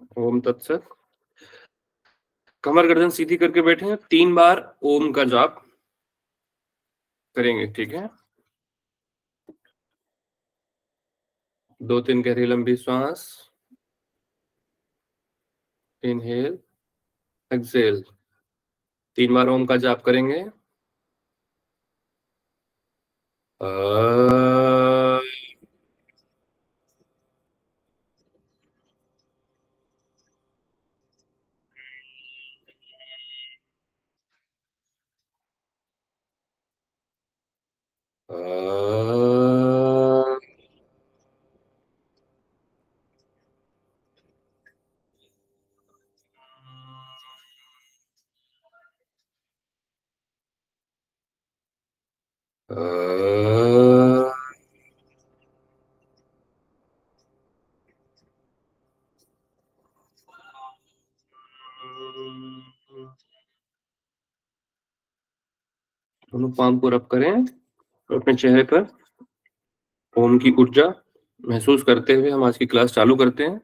ओम तत्सत। कमर गर्दन सीधी करके बैठे हैं, 3 बार ओम का जाप करेंगे, ठीक है। 2-3 गहरी लंबी सांस, इनहेल एक्सेल। 3 बार ओम का जाप करेंगे। दोनों पाम को रब करें अपने चेहरे पर। ओम की ऊर्जा महसूस करते हुए हम आज की क्लास चालू करते हैं।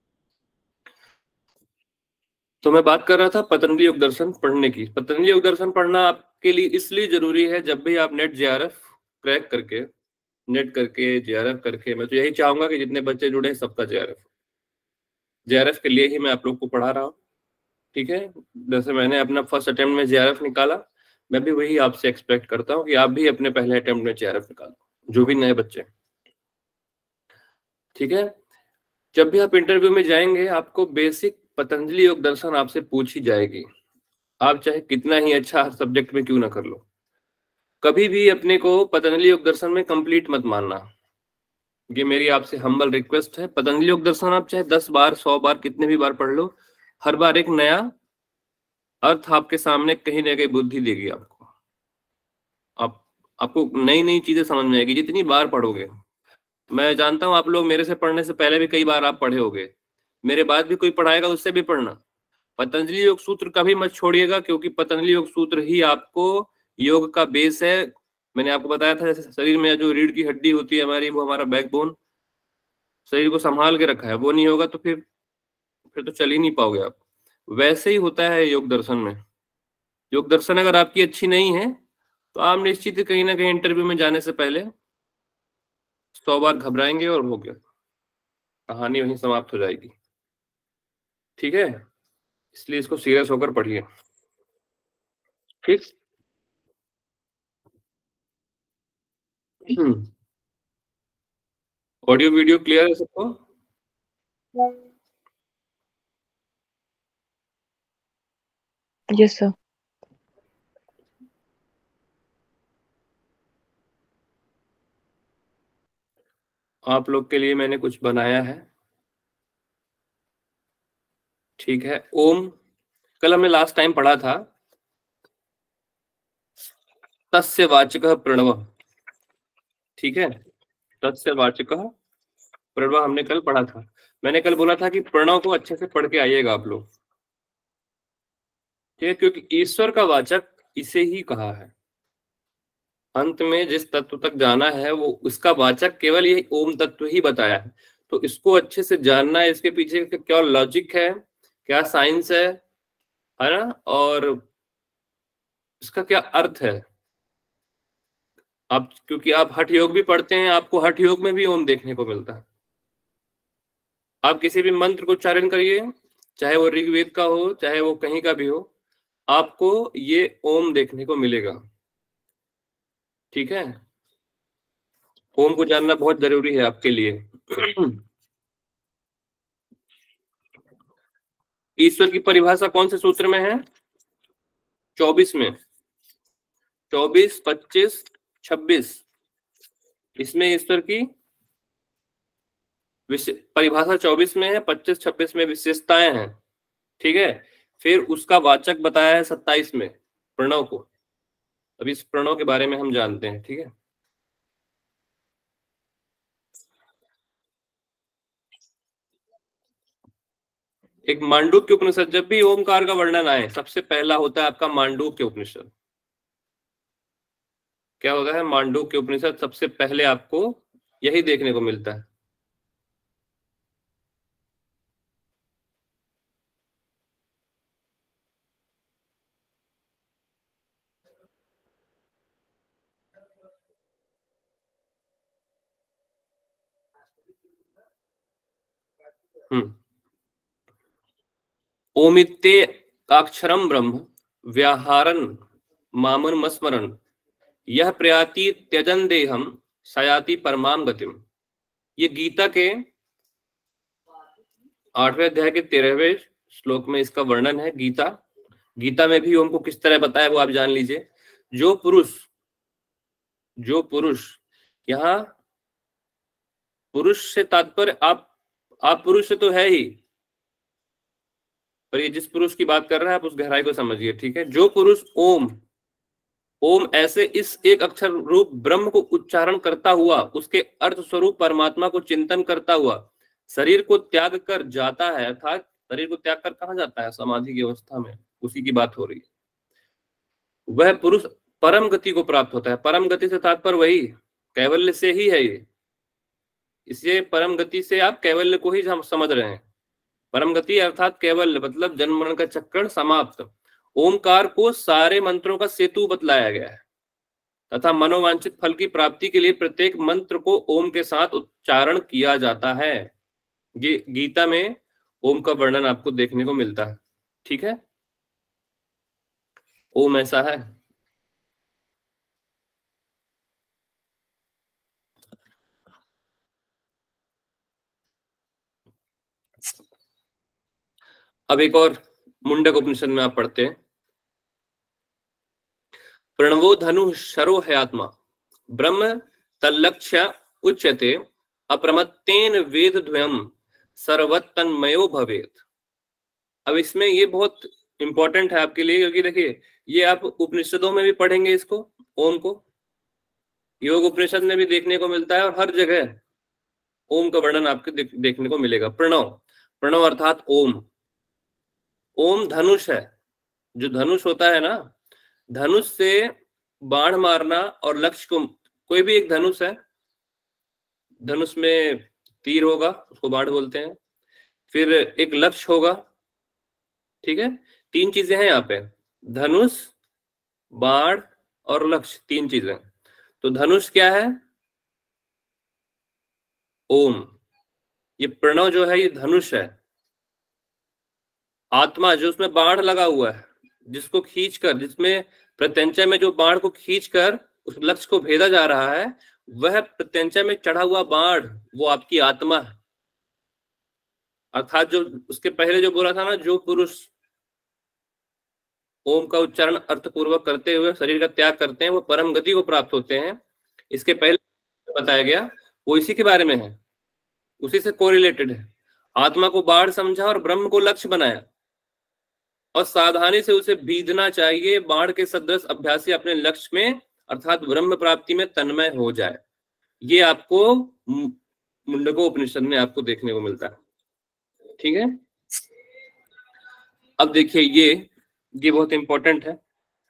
तो मैं बात कर रहा था पतंजलि योग दर्शन पढ़ने की। पतंजलि योग दर्शन पढ़ना आपके लिए इसलिए जरूरी है, जब भी आप नेट जेआरएफ क्रैक करके, नेट करके जेआरएफ करके, मैं तो यही चाहूंगा कि जितने बच्चे जुड़े हैं सबका जेआरएफ के लिए ही मैं आप लोग को पढ़ा रहा हूँ, ठीक है। जैसे मैंने अपना फर्स्ट अटेम्प्ट में जेआरएफ निकाला, मैं भी वही आपसे एक्सपेक्ट करता हूँ कि आप भी अपने पहले अटेम्प्ट में जेआरएफ निकालो, जो भी नए बच्चे, ठीक है। जब भी आप इंटरव्यू में जाएंगे, आपको बेसिक पतंजलि योग दर्शन आपसे पूछी जाएगी। आप चाहे कितना ही अच्छा हर सब्जेक्ट में क्यों ना कर लो, कभी भी अपने को पतंजलि योग दर्शन में कंप्लीट मत मानना। ये मेरी आपसे हम्बल रिक्वेस्ट है। पतंजलि योग दर्शन आप चाहे 10 बार 100 बार कितने भी बार पढ़ लो, हर बार एक नया अर्थ आपके सामने कहीं ना कहीं बुद्धि देगी आपको। आपको नई नई चीजें समझ में आएगी जितनी बार पढ़ोगे। मैं जानता हूं आप लोग मेरे से पढ़ने से पहले भी कई बार आप पढ़े होगे, मेरे बाद भी कोई पढ़ाएगा उससे भी पढ़ना। पतंजलि योग सूत्र कभी मत छोड़िएगा, क्योंकि पतंजलि योग सूत्र ही आपको योग का बेस है। मैंने आपको बताया था जैसे शरीर में जो रीढ़ की हड्डी होती है हमारी, वो हमारा बैकबोन, शरीर को संभाल के रखा है। वो नहीं होगा तो फिर तो चल ही नहीं पाओगे आप। वैसे ही होता है योग दर्शन में। योग दर्शन अगर आपकी अच्छी नहीं है तो आप निश्चित ही कहीं ना कहीं इंटरव्यू में जाने से पहले 100 बार घबराएंगे और हो गया, कहानी वहीं समाप्त हो जाएगी, ठीक है। इसलिए इसको सीरियस होकर पढ़िए, ठीक। ऑडियो वीडियो क्लियर है सबको? Yes sir. आप लोग के लिए मैंने कुछ बनाया है, ठीक है। ओम कल हमने लास्ट टाइम पढ़ा था, तस्य वाचकः प्रणव, ठीक है। तस्य वाचकः प्रणव हमने कल पढ़ा था। मैंने कल बोला था कि प्रणव को अच्छे से पढ़ के आइएगा आप लोग, ठीक है, क्योंकि ईश्वर का वाचक इसे ही कहा है। अंत में जिस तत्व तक जाना है वो उसका वाचक केवल यही ओम तत्व ही बताया है। तो इसको अच्छे से जानना है, इसके पीछे क्या लॉजिक है, क्या साइंस है ना, और इसका क्या अर्थ है। आप क्योंकि आप हठ योग भी पढ़ते हैं, आपको हठ योग में भी ओम देखने को मिलता है। आप किसी भी मंत्र को उच्चारण करिए, चाहे वो ऋग्वेद का हो चाहे वो कहीं का भी हो, आपको ये ओम देखने को मिलेगा, ठीक है। ओम को जानना बहुत जरूरी है आपके लिए। ईश्वर की परिभाषा कौन से सूत्र में है? 24 में, 24, 25, 26, इसमें ईश्वर की परिभाषा 24 में है, 25, 26 में विशेषताएं हैं, ठीक है। फिर उसका वाचक बताया है 27 में, प्रणव को। अब इस प्रणव के बारे में हम जानते हैं, ठीक है। एक मांडूक्य उपनिषद, जब भी ओमकार का वर्णन आए सबसे पहला होता है आपका मांडूक्य उपनिषद। क्या होता है? मांडूक्य उपनिषद सबसे पहले आपको यही देखने को मिलता है। ओमित्ते अक्षरम ब्रह्म व्याहारन मामन मस्मरन यह प्रयाति त्यजन देहम सयाति परमाम गतिम। ये गीता के 8वें अध्याय के 13वें श्लोक में इसका वर्णन है। गीता में भी ओम को किस तरह बताया वो आप जान लीजिए। जो पुरुष यहाँ पुरुष से तात्पर्य आप पुरुष से तो है ही, पर ये जिस पुरुष की बात कर रहा है आप उस गहराई को समझिए, ठीक है। जो पुरुष ओम ऐसे इस एक अक्षर रूप ब्रह्म को उच्चारण करता हुआ उसके अर्थ स्वरूप परमात्मा को चिंतन करता हुआ शरीर को त्याग कर जाता है, अर्थात शरीर को त्याग कर कहाँ जाता है? समाधि की अवस्था में, उसी की बात हो रही है। वह पुरुष परम गति को प्राप्त होता है। परम गति से तात्पर्य वही कैवल्य से ही है ये, इसलिए परम गति से आप कैवल्य को ही समझ रहे हैं। परम गति अर्थात कैवल्य मतलब जन्म मरण का चक्कर समाप्त। ओमकार को सारे मंत्रों का सेतु बतलाया गया है तथा मनोवांछित फल की प्राप्ति के लिए प्रत्येक मंत्र को ओम के साथ उच्चारण किया जाता है। ये गीता में ओम का वर्णन आपको देखने को मिलता है, ठीक है। ओम ऐसा है। अब एक और मुंडक उपनिषद में आप पढ़ते हैं, प्रणवो धनु शरो है आत्मा ब्रह्म तल्लक्ष्य उच्यते अप्रमत्तेन वेद द्वयम सर्वतन्मयो भवेत। अब इसमें ये बहुत इंपॉर्टेंट है आपके लिए, क्योंकि देखिए ये आप उपनिषदों में भी पढ़ेंगे इसको, ओम को योग उपनिषद में भी देखने को मिलता है और हर जगह ओम का वर्णन आपको देखने को मिलेगा। प्रणव अर्थात ओम धनुष है। जो धनुष होता है ना, धनुष से बाण मारना और लक्ष्य को, कोई भी एक धनुष है, धनुष में तीर होगा उसको बाण बोलते हैं, फिर एक लक्ष्य होगा, ठीक है। 3 चीजें हैं यहाँ पे, धनुष, बाण और लक्ष्य, 3 चीजें। तो धनुष क्या है? ओम। ये प्रणव जो है ये धनुष है। आत्मा जो उसमें बाण लगा हुआ है, जिसको खींचकर, जिसमें प्रत्यंचा में जो बाण को खींचकर उस लक्ष्य को भेदा जा रहा है, वह प्रत्यंचा में चढ़ा हुआ बाण वो आपकी आत्मा है। अर्थात जो उसके पहले जो बोला था ना, जो पुरुष ओम का उच्चारण अर्थपूर्वक करते हुए शरीर का त्याग करते हैं वो परम गति को प्राप्त होते हैं। इसके पहले बताया गया वो इसी के बारे में है, उसी से कोरिलेटेड है। आत्मा को बाढ़ समझा और ब्रह्म को लक्ष्य बनाया और सावधानी से उसे बीधना चाहिए। बाढ़ के सदृश अभ्यासी अपने लक्ष्य में अर्थात ब्रह्म प्राप्ति में तन्मय हो जाए। ये आपको मुंडको उपनिषद में आपको देखने को मिलता है, ठीक है। अब देखिए ये बहुत इंपॉर्टेंट है।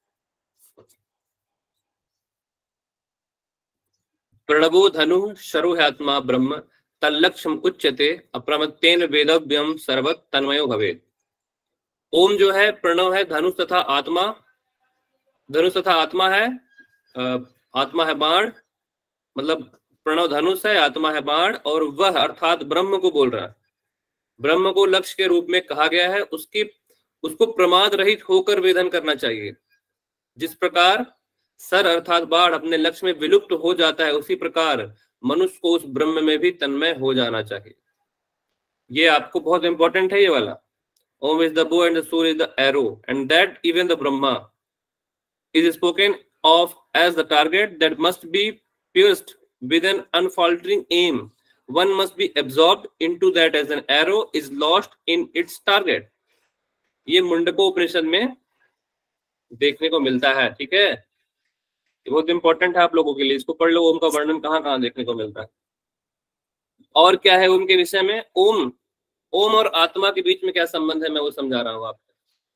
प्रणवो धनु शरो आत्मा ब्रह्म तल्लक्ष्यम उच्यते अप्रमत्तेन वेदव्यम सर्वत तन्मयो भवेत्। ओम जो है प्रणव है, धनुष तथा आत्मा, धनुष तथा आत्मा है, आत्मा है बाण, मतलब प्रणव धनुष है, आत्मा है बाण, और वह अर्थात ब्रह्म को बोल रहा है। ब्रह्म को लक्ष्य के रूप में कहा गया है, उसको प्रमाद रहित होकर वेदन करना चाहिए। जिस प्रकार सर अर्थात बाढ़ अपने लक्ष्य में विलुप्त हो जाता है, उसी प्रकार मनुष्य को उस ब्रह्म में भी तन्मय हो जाना चाहिए। ये आपको बहुत इंपॉर्टेंट है ये वाला। Om is the bow and the sword is the arrow, and that even the Brahma is spoken of as the target that must be pierced with an unfaltering aim. One must be absorbed into that as an arrow is lost in its target. ये मुंडको उपनिषद में देखने को मिलता है, ठीक है। ये बहुत इंपॉर्टेंट है आप लोगों के लिए, इसको पढ़ लो। ओम का वर्णन कहाँ कहाँ देखने को मिलता है और क्या है ओम के विषय में। ओम और आत्मा के बीच में क्या संबंध है मैं वो समझा रहा हूं आपको।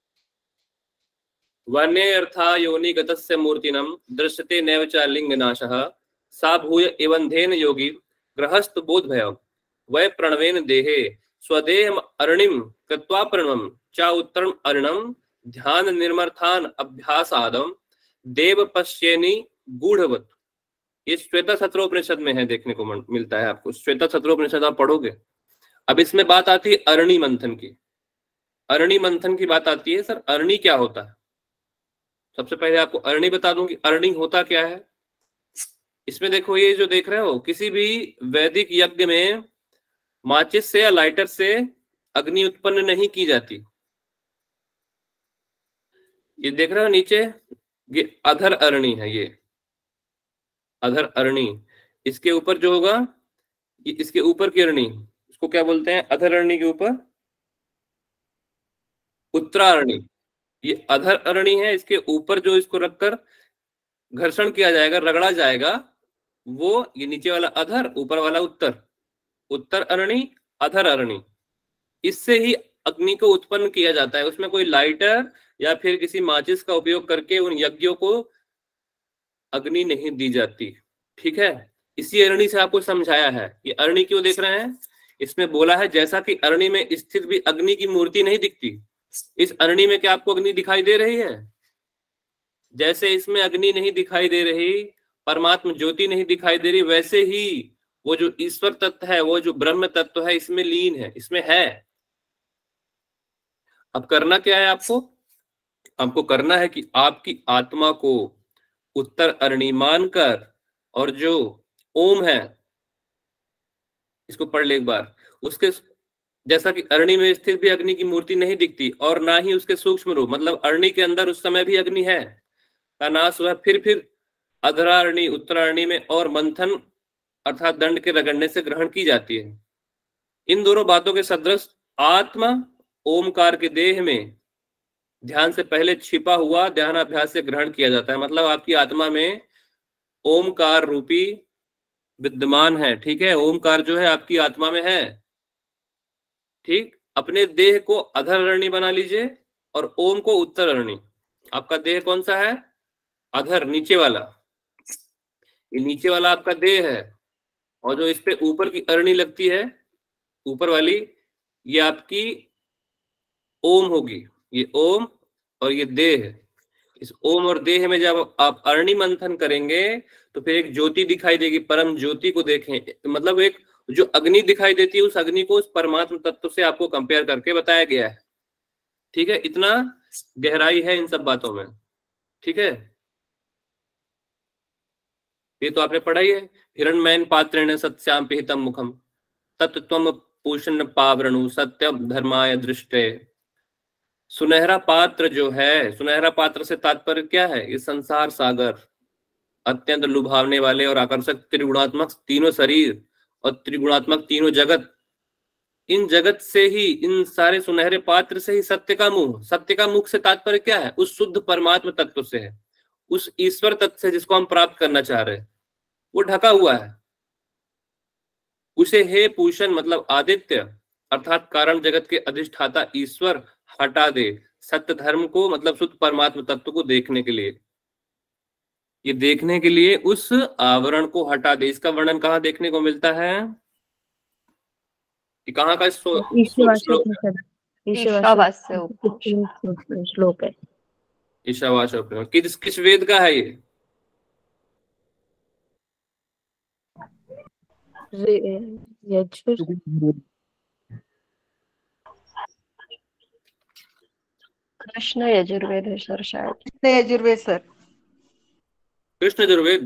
वने अर्था योनि गतस्य मूर्तिनम दृश्यते नैव च लिंग नाशः सा भूय एवंधेन योगी गृहस्थ बोध भयम् वै प्रणवेन देहे स्वदेहम अरणिम कृत्वा प्रणवम चा उत्तरम अरणम ध्यान निर्मर्थान अभ्यासादम देव पश्येनि गूढ़वत्। ये श्वेता सत्रोपनिषद में है, देखने को मिलता है आपको। श्वेता सत्रोपनिषद आप पढ़ोगे। अब इसमें बात आती है अरणी मंथन की। अरणी मंथन की बात आती है। सर अरणी क्या होता है? सबसे पहले आपको अरणी बता दूं कि अरणी होता क्या है। इसमें देखो, ये जो देख रहे हो, किसी भी वैदिक यज्ञ में माचिस से या लाइटर से अग्नि उत्पन्न नहीं की जाती। ये देख रहे हो नीचे, ये अधर अरणी है। ये अधर अरणी, इसके ऊपर जो होगा, ये इसके ऊपर की अरणी, इसको क्या बोलते हैं? अधर अरणी के ऊपर उत्तरारणी। ये अधर अरणी है, इसके ऊपर जो इसको रखकर घर्षण किया जाएगा, रगड़ा जाएगा, वो ये नीचे वाला अधर, ऊपर वाला उत्तर। उत्तर अरणी, अधर अरणी, इससे ही अग्नि को उत्पन्न किया जाता है। उसमें कोई लाइटर या फिर किसी माचिस का उपयोग करके उन यज्ञों को अग्नि नहीं दी जाती। ठीक है, इसी अरणी से आपको समझाया है। ये अरणी क्यों देख रहे हैं? इसमें बोला है जैसा कि अरणी में स्थित भी अग्नि की मूर्ति नहीं दिखती, इस अरणी में क्या आपको अग्नि दिखाई दे रही है? जैसे इसमें अग्नि नहीं दिखाई दे रही, परमात्मा ज्योति नहीं दिखाई दे रही, वैसे ही वो जो ईश्वर तत्व है, वो जो ब्रह्म तत्व है, इसमें लीन है, इसमें है। अब करना क्या है आपको? आपको करना है कि आपकी आत्मा को उत्तर अरणी मानकर, और जो ओम है इसको पढ़ ले एक बार। उसके जैसा कि अरणी में स्थित भी अग्नि की मूर्ति नहीं दिखती, और ना ही उसके सूक्ष्म रूप, मतलब अरणी के अंदर उस समय भी अग्नि है, का नाश हुआ। फिर अधरारणी उत्तरारणी में और मंथन अर्थात दंड के रगड़ने से ग्रहण की जाती है। इन दोनों बातों के सदृश आत्मा ओमकार के देह में ध्यान से पहले छिपा हुआ ध्यानाभ्यास से ग्रहण किया जाता है। मतलब आपकी आत्मा में ओमकार रूपी विद्यमान है। ठीक है, ओमकार जो है आपकी आत्मा में है। ठीक, अपने देह को अधरअरणी बना लीजिए और ओम को उत्तरअरणी। आपका देह कौन सा है? अधर, नीचे वाला। ये नीचे वाला आपका देह है, और जो इस पे ऊपर की अरणी लगती है, ऊपर वाली, ये आपकी ओम होगी। ये ओम और ये देह। इस ओम और देह में जब आप अरणी मंथन करेंगे तो फिर एक ज्योति दिखाई देगी, परम ज्योति को देखें। मतलब एक जो अग्नि दिखाई देती है, उस अग्नि को उस परमात्म तत्व से आपको कंपेयर करके बताया गया है। ठीक है, इतना गहराई है इन सब बातों में। ठीक है, ये तो आपने पढ़ा ही है। हिरण्मयन पात्रेण सत्याम पिहितम मुखम तत्त्वम पूषण पावरणु सत्यम धर्माय दृष्टे। सुनहरा पात्र जो है, सुनहरा पात्र से तात्पर्य क्या है? ये संसार सागर, अत्यंत लुभावने वाले और आकर्षक त्रिगुणात्मक तीनों शरीर और त्रिगुणात्मक तीनों जगत, इन जगत से ही, इन सारे सुनहरे पात्र से ही सत्य का मुख। सत्य का मुख से तात्पर्य क्या है? उस शुद्ध परमात्म तत्व से है, उस ईश्वर तत्व से जिसको हम प्राप्त करना चाह रहे हैं, वो ढका हुआ है। उसे हे पूषण मतलब आदित्य अर्थात कारण जगत के अधिष्ठाता ईश्वर हटा दे, सत्य धर्म को मतलब शुद्ध परमात्म तत्व को देखने के लिए। ये देखने के लिए उस आवरण को हटा दे। इसका वर्णन कहाँ देखने को मिलता है? कि कहाँ का श्लोक है? श्लोक है ईशावास्य। किस वेद का है ये? कृष्ण यजुर्वेद है सर, शायद कृष्ण यजुर्वेद सर। कृष्ण यजुर्वेद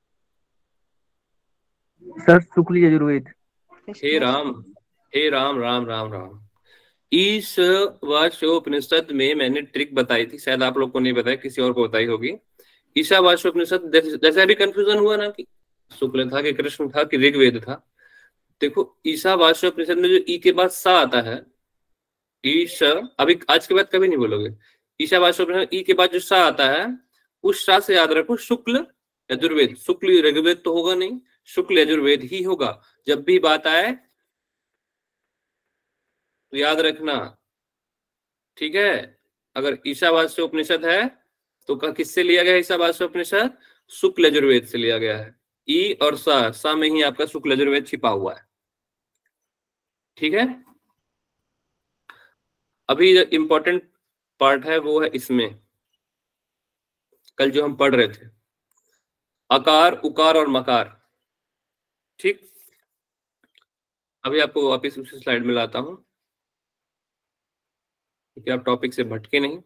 सर, शुक्ल यजुर्वेद। हे राम, हे राम राम राम राम। ईशावास्योपनिषद में मैंने ट्रिक बताई थी, शायद आप लोग को नहीं बताई, किसी और को बताई होगी। ईशावास्योपनिषद जैसे अभी कंफ्यूजन हुआ ना कि शुक्ल था कि कृष्ण था कि ऋग्वेद था। देखो, ईशावास्योपनिषद में जो ई के बाद सा आता है, ईश, अभी आज के बाद कभी नहीं बोलोगे। ईशावास्योपनिषद ई के बाद जो सा आता है, उस सा से याद रखो शुक्ल यजुर्वेद। शुक्ल ऋग्वेद तो होगा नहीं, शुक्ल यजुर्वेद ही होगा। जब भी बात आए तो याद रखना। ठीक है, अगर ईशावास्य उपनिषद है तो किससे लिया गया? ईशावास्य उपनिषद शुक्ल यजुर्वेद से लिया गया है। ई और सा में ही आपका शुक्ल यजुर्वेद छिपा हुआ है। ठीक है, अभी जो इंपॉर्टेंट पार्ट है वो है इसमें, कल जो हम पढ़ रहे थे, अकार, उकार और मकार। ठीक, अभी आपको वापिस उसी स्लाइड में लाता हूं क्योंकि आप टॉपिक से भटके नहीं।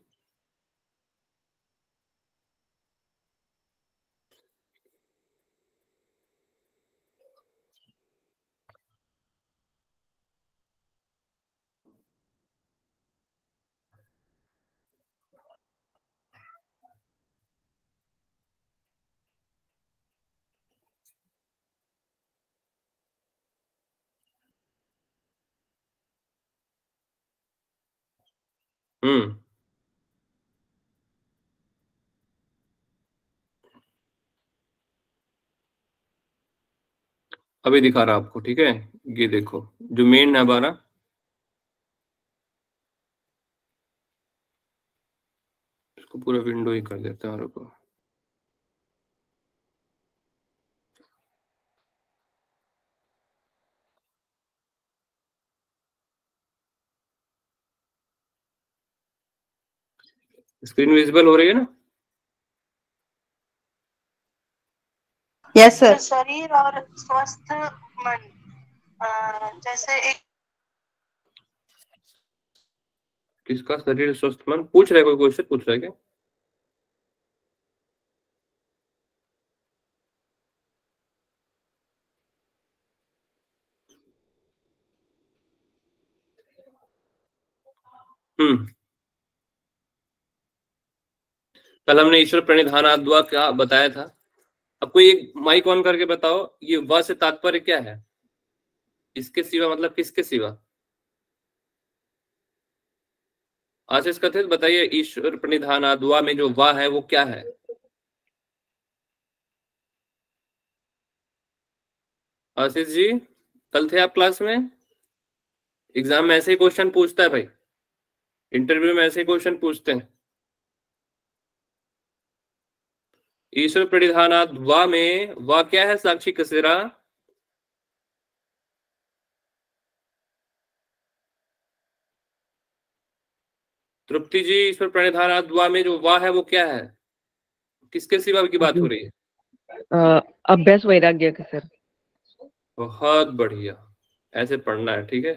हम्म, अभी दिखा रहा आपको। ठीक है, ये देखो जो मेन है हमारा, इसको पूरा विंडो ही कर देते हैं। रुको, स्क्रीन विजिबल हो रही है ना? Yes sir. शरीर और स्वस्थ मन, जैसे एक किसका शरीर स्वस्थ मन पूछ रहा है? कोई क्वेश्चन पूछ रहा है क्या? कल हमने ईश्वर प्रणिधानाद्वा क्या बताया था? अब कोई एक माइक ऑन करके बताओ, ये व से तात्पर्य क्या है? इसके सिवा मतलब किसके सिवा? आशीष कथित बताइए, ईश्वर प्रणिधानाद्वा में जो वा है वो क्या है? आशीष जी, कल थे आप क्लास में? एग्जाम में ऐसे ही क्वेश्चन पूछता है भाई, इंटरव्यू में ऐसे ही क्वेश्चन पूछते हैं। ईश्वर प्रणिधानाद्वा में वा क्या है साक्षी कसेरा? तृप्ति जी, ईश्वर प्रणिधानाद्वा में जो वा है वो क्या है? किसके सिवा की बात हो रही है? अभ्यास वैराग्य का सर। बहुत बढ़िया, ऐसे पढ़ना है। ठीक है,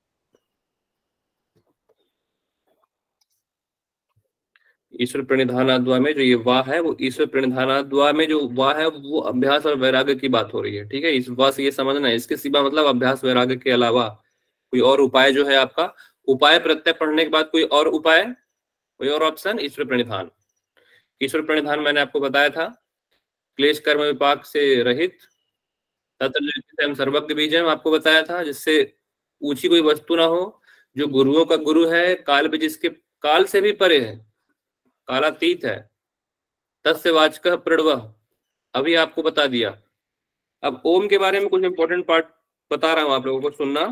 ईश्वर प्रणिधानाद्वा में जो ये वा है वो ईश्वर प्रणिधानाद्वा में जो वा है वो अभ्यास और वैराग्य की बात हो रही है। ठीक है, इस वा से ये समझना है, इसके सिवा मतलब अभ्यास वैराग्य के अलावा कोई और उपाय जो है आपका, उपाय प्रत्यय पढ़ने के बाद कोई और उपाय, कोई और ऑप्शन, ईश्वर प्रणिधान। ईश्वर प्रणिधान मैंने आपको बताया था, क्लेश कर्म विपाक से रहित, तत्र सर्वज्ञ बीज है, आपको बताया था, जिससे ऊंची कोई वस्तु ना हो, जो गुरुओं का गुरु है, काल भी जिसके काल से भी परे है, कालातीत है, तस्य वाचकः प्रणवः, अभी आपको बता दिया। अब ओम के बारे में कुछ इंपॉर्टेंट पार्ट बता रहा हूं, आप लोगों को सुनना।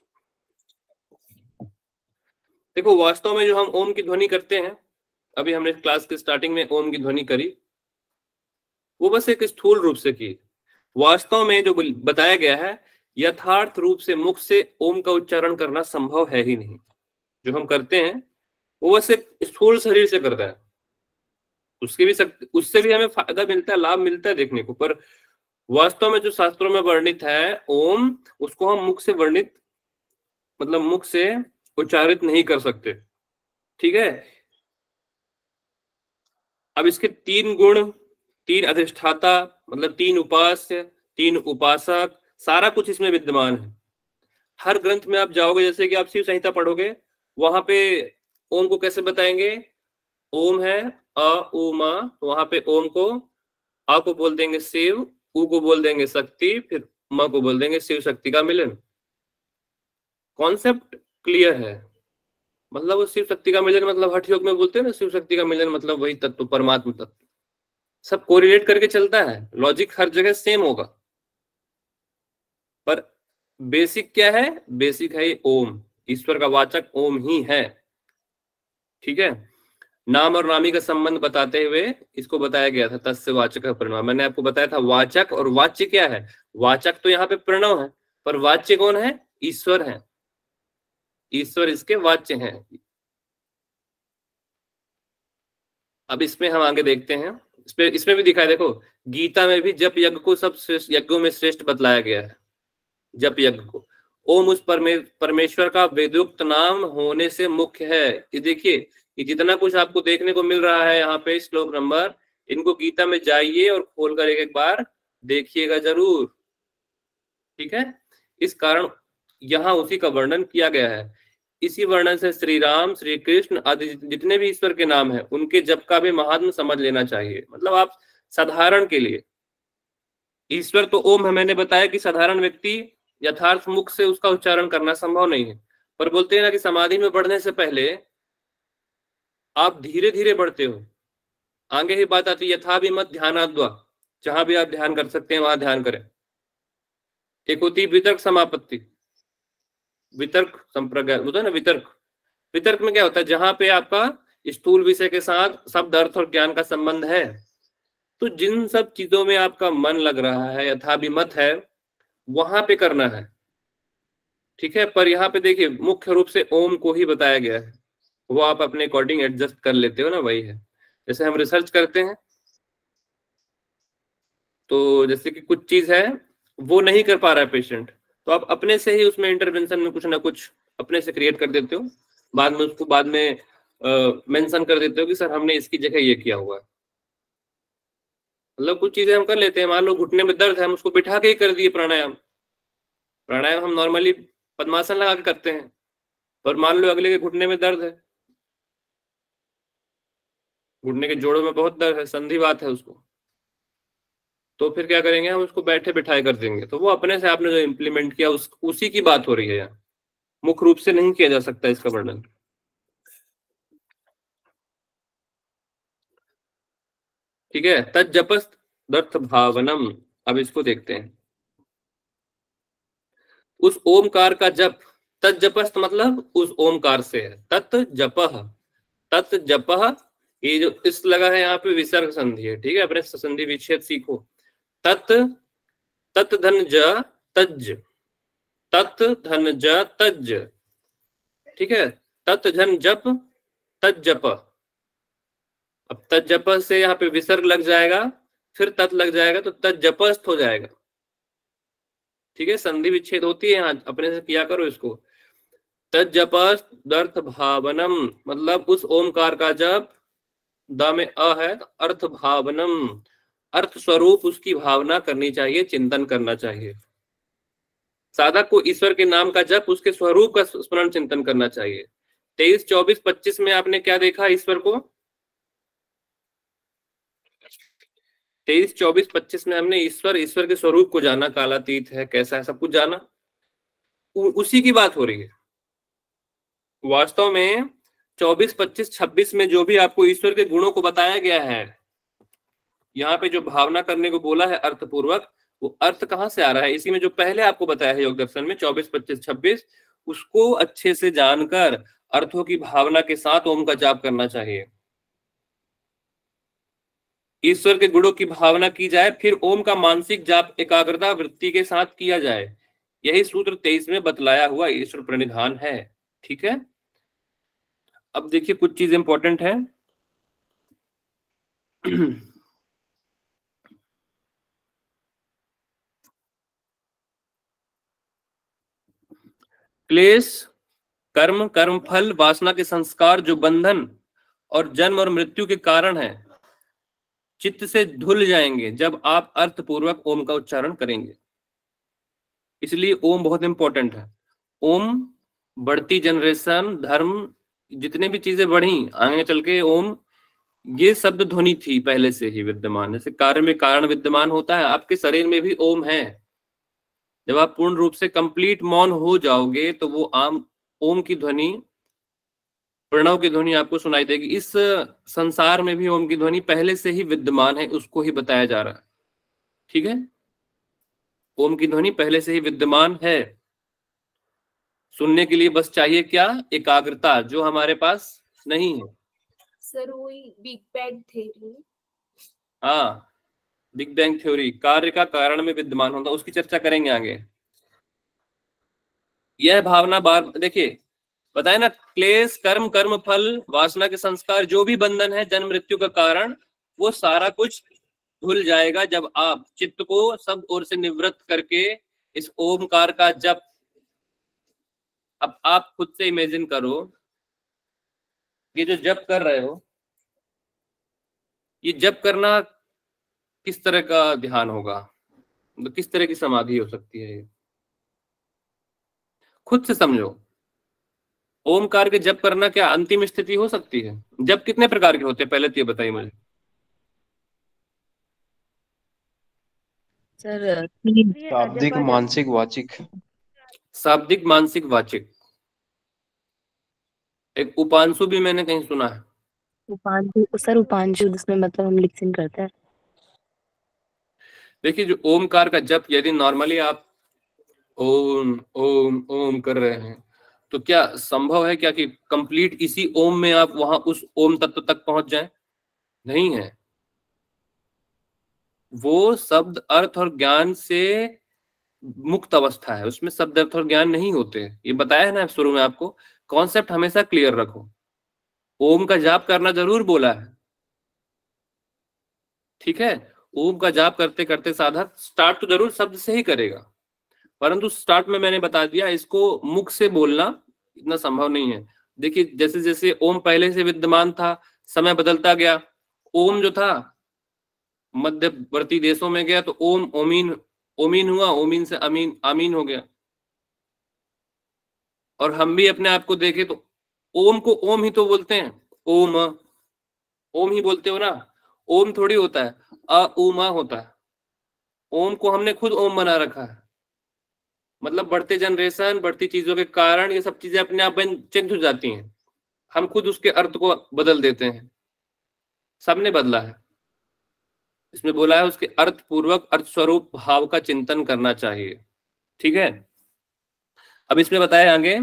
देखो, वास्तव में जो हम ओम की ध्वनि करते हैं, अभी हमने क्लास के स्टार्टिंग में ओम की ध्वनि करी, वो बस एक स्थूल रूप से की। वास्तव में जो बताया गया है, यथार्थ रूप से मुख से ओम का उच्चारण करना संभव है ही नहीं। जो हम करते हैं वो बस एक स्थूल शरीर से करता है, उससे भी हमें फायदा मिलता है, लाभ मिलता है देखने को, पर वास्तव में जो शास्त्रों में वर्णित है ओम, उसको हम मुख से वर्णित मतलब मुख से उच्चारित नहीं कर सकते। ठीक है, अब इसके 3 गुण, 3 अधिष्ठाता, मतलब 3 उपास्य, 3 उपासक, सारा कुछ इसमें विद्यमान है। हर ग्रंथ में आप जाओगे, जैसे कि आप शिव संहिता पढ़ोगे, वहां पे ओम को कैसे बताएंगे? ओम है अ उ मा, तो वहां पे ओम को आ को बोल देंगे शिव, उ को बोल देंगे शक्ति, फिर म को बोल देंगे शिव शक्ति का मिलन। कॉन्सेप्ट क्लियर है? मतलब वो शिव शक्ति का मिलन मतलब हठ योग में बोलते हैं ना, शिव शक्ति का मिलन मतलब वही तत्व, परमात्मा तत्व, सब कोरिलेट करके चलता है, लॉजिक हर जगह सेम होगा, पर बेसिक क्या है? बेसिक है ये ओम, ईश्वर का वाचक ओम ही है। ठीक है, नाम और नामी का संबंध बताते हुए इसको बताया गया था, तस्य वाचक प्रणव। मैंने आपको बताया था वाचक और वाच्य क्या है। वाचक तो यहाँ पे प्रणव है, पर वाच्य कौन है? ईश्वर है, ईश्वर इसके वाच्य हैं। अब इसमें हम आगे देखते हैं, इसमें भी दिखाया, देखो गीता में भी जप यज्ञ को सब श्रेष्ठ यज्ञों में श्रेष्ठ बतलाया गया है, जप यज्ञ को। ओम उस परमेश्वर का वेदोक्त नाम होने से मुख्य है। ये देखिए, ये जितना कुछ आपको देखने को मिल रहा है यहाँ पे श्लोक नंबर, इनको गीता में जाइए और खोलकर एक बार देखिएगा जरूर, ठीक है। इस कारण यहाँ उसी का वर्णन किया गया है। इसी वर्णन से श्री राम, श्री कृष्ण आदि जितने भी ईश्वर के नाम है उनके जप का भी महात्म समझ लेना चाहिए। मतलब आप साधारण के लिए, ईश्वर तो ओम है, मैंने बताया कि साधारण व्यक्ति यथार्थ मुख से उसका उच्चारण करना संभव नहीं है, पर बोलते हैं ना कि समाधि में बढ़ने से पहले आप धीरे धीरे बढ़ते हो। आगे ही बात आती है यथा भी मत ध्यानाद्वा, जहां भी आप ध्यान कर सकते हैं वहां ध्यान करें। एक होती है वितर्क समापत्ति, वितर्क संप्रज्ञा होता है ना, वितर्क में क्या होता है, जहां पे आपका स्थूल विषय के साथ शब्द अर्थ और ज्ञान का संबंध है, तो जिन सब चीजों में आपका मन लग रहा है, यथाभिमत है, वहां पे करना है, ठीक है। पर यहाँ पे देखिए मुख्य रूप से ओम को ही बताया गया है, वो आप अपने अकॉर्डिंग एडजस्ट कर लेते हो ना, वही है। जैसे हम रिसर्च करते हैं तो जैसे कि कुछ चीज है वो नहीं कर पा रहा है पेशेंट, तो आप अपने से ही उसमें इंटरवेंशन में कुछ ना कुछ अपने से क्रिएट कर देते हो, बाद में उसको बाद में मेंशन कर देते हो कि सर हमने इसकी जगह ये किया हुआ है। मतलब कुछ चीजें हम कर लेते हैं, मान लो घुटने में दर्द है, हम उसको बिठा के ही कर दिए प्राणायाम। प्राणायाम हम नॉर्मली पद्मासन लगा के करते हैं, पर मान लो अगले के घुटने में दर्द है, घुटने के जोड़ों में बहुत दर्द है, संधिवात है उसको, तो फिर क्या करेंगे, हम उसको बैठे बिठाए कर देंगे। तो वो अपने से आपने जो इम्प्लीमेंट किया उसी की बात हो रही है यहाँ, मुख्य रूप से नहीं किया जा सकता इसका वर्णन। ठीक है, तज्जपस्त भावनम। अब इसको देखते हैं, उस ओमकार का जप, तज्जपस्त मतलब उस ओमकार से है, तत् जपह, ये जो इस लगा है यहाँ पे विसर्ग संधि है, ठीक है। अपने संधि विच्छेद सीखो। तत् तत् धन ज तज, तत् धन ज तज, ठीक है। तत् धन जप तज्जप। अब तज्जप से यहाँ पे विसर्ग लग जाएगा, फिर तत् लग जाएगा, तो तज्जपस्थ हो जाएगा, ठीक है। संधि विच्छेद होती है यहाँ, अपने से किया करो इसको। तज्जपस्थ भावनम मतलब उस ओमकार का जप, द में अ है तो अर्थ भावनम, अर्थ स्वरूप उसकी भावना करनी चाहिए, चिंतन करना चाहिए। साधक को ईश्वर के नाम का जप, उसके स्वरूप का स्मरण चिंतन करना चाहिए। 23, 24, 25 में आपने क्या देखा ईश्वर को? 23, 24, 25 में हमने ईश्वर के स्वरूप को जाना, कालातीत है, कैसा है, सब कुछ जाना। उसी की बात हो रही है वास्तव में। 24, 25, 26 में जो भी आपको ईश्वर के गुणों को बताया गया है, यहाँ पे जो भावना करने को बोला है अर्थपूर्वक, वो अर्थ कहाँ से आ रहा है? इसी में जो पहले आपको बताया है योग दर्शन में 24, 25, 26, उसको अच्छे से जानकर अर्थों की भावना के साथ ओम का जाप करना चाहिए। ईश्वर के गुणों की भावना की जाए, फिर ओम का मानसिक जाप एकाग्रता वृत्ति के साथ किया जाए। यही सूत्र 23 में बतलाया हुआ ईश्वर प्रणिधान है, ठीक है। अब देखिए कुछ चीज इंपॉर्टेंट है। क्लेश, कर्म, कर्म फल, वासना के संस्कार जो बंधन और जन्म और मृत्यु के कारण है, चित्त से धुल जाएंगे जब आप अर्थपूर्वक ओम का उच्चारण करेंगे। इसलिए ओम बहुत इंपॉर्टेंट है। ओम बढ़ती जनरेशन, धर्म, जितने भी चीजें बढ़ी आगे चल के, ओम ये शब्द ध्वनि थी पहले से ही विद्यमान। जैसे कार्य में कारण विद्यमान होता है, आपके शरीर में भी ओम है। जब आप पूर्ण रूप से कंप्लीट मौन हो जाओगे तो वो आम ओम की ध्वनि, प्रणव की ध्वनि आपको सुनाई देगी। इस संसार में भी ओम की ध्वनि पहले से ही विद्यमान है, उसको ही बताया जा रहा है, ठीक है। ओम की ध्वनि पहले से ही विद्यमान है। सुनने के लिए बस चाहिए क्या? एकाग्रता, जो हमारे पास नहीं है। सर वही बिग बैंग थ्योरी, हाँ, बिग बैंग थ्योरी, कार्य का कारण में विद्यमान होता, उसकी चर्चा करेंगे आगे। यह भावना बार देखिए बताए ना, क्लेश, कर्म, कर्म फल, वासना के संस्कार जो भी बंधन है, जन्म मृत्यु का कारण, वो सारा कुछ भूल जाएगा जब आप चित्त को सब ओर से निवृत्त करके इस ओमकार का जप, अब आप खुद से इमेजिन करो, ये जो जप कर रहे हो, ये जप करना किस तरह का ध्यान होगा, तो किस तरह की समाधि हो सकती है, ये खुद से समझो। ओमकार के जप करना क्या अंतिम स्थिति हो सकती है? जप कितने प्रकार के होते हैं, पहले तो ये बताइए मुझे। सर शाब्दिक, मानसिक, वाचिक। शाब्दिक, मानसिक, वाचिक। एक उपांशु भी मैंने कहीं सुना है। उपांशु जिसमें मतलब हम लिप्सिन करते हैं। देखिए, जो ओमकार का जप यदि नॉर्मली आप ओम ओम ओम कर रहे हैं, तो क्या संभव है क्या कि कंप्लीट इसी ओम में आप वहां उस ओम तत्व तक पहुंच जाएं? नहीं है। वो शब्द अर्थ और ज्ञान से मुक्त अवस्था है, उसमें शब्द अर्थ और ज्ञान नहीं होते। ये बताया है ना शुरू में आपको, कॉन्सेप्ट हमेशा क्लियर रखो। ओम का जाप करना जरूर बोला है, ठीक है, ओम का जाप करते करते साधक स्टार्ट तो जरूर शब्द से ही करेगा, परंतु स्टार्ट में मैंने बता दिया इसको मुख से बोलना इतना संभव नहीं है। देखिए, जैसे जैसे ओम पहले से विद्यमान था, समय बदलता गया, ओम जो था मध्यवर्ती देशों में गया तो ओम ओमीन ओमीन हुआ, ओमीन से अमीन आमीन हो गया। और हम भी अपने आप को देखें तो ओम को ओम ही तो बोलते हैं, ओम ओम ही बोलते हो ना, ओम थोड़ी होता है, अ उमा होता है। ओम को हमने खुद ओम बना रखा है, मतलब बढ़ते जनरेशन, बढ़ती चीजों के कारण ये सब चीजें अपने आप चेंज हो जाती हैं, हम खुद उसके अर्थ को बदल देते हैं। सबने बदला है, इसमें बोला है उसके अर्थ पूर्वक अर्थ स्वरूप भाव का चिंतन करना चाहिए, ठीक है। अब इसमें बताया आगे,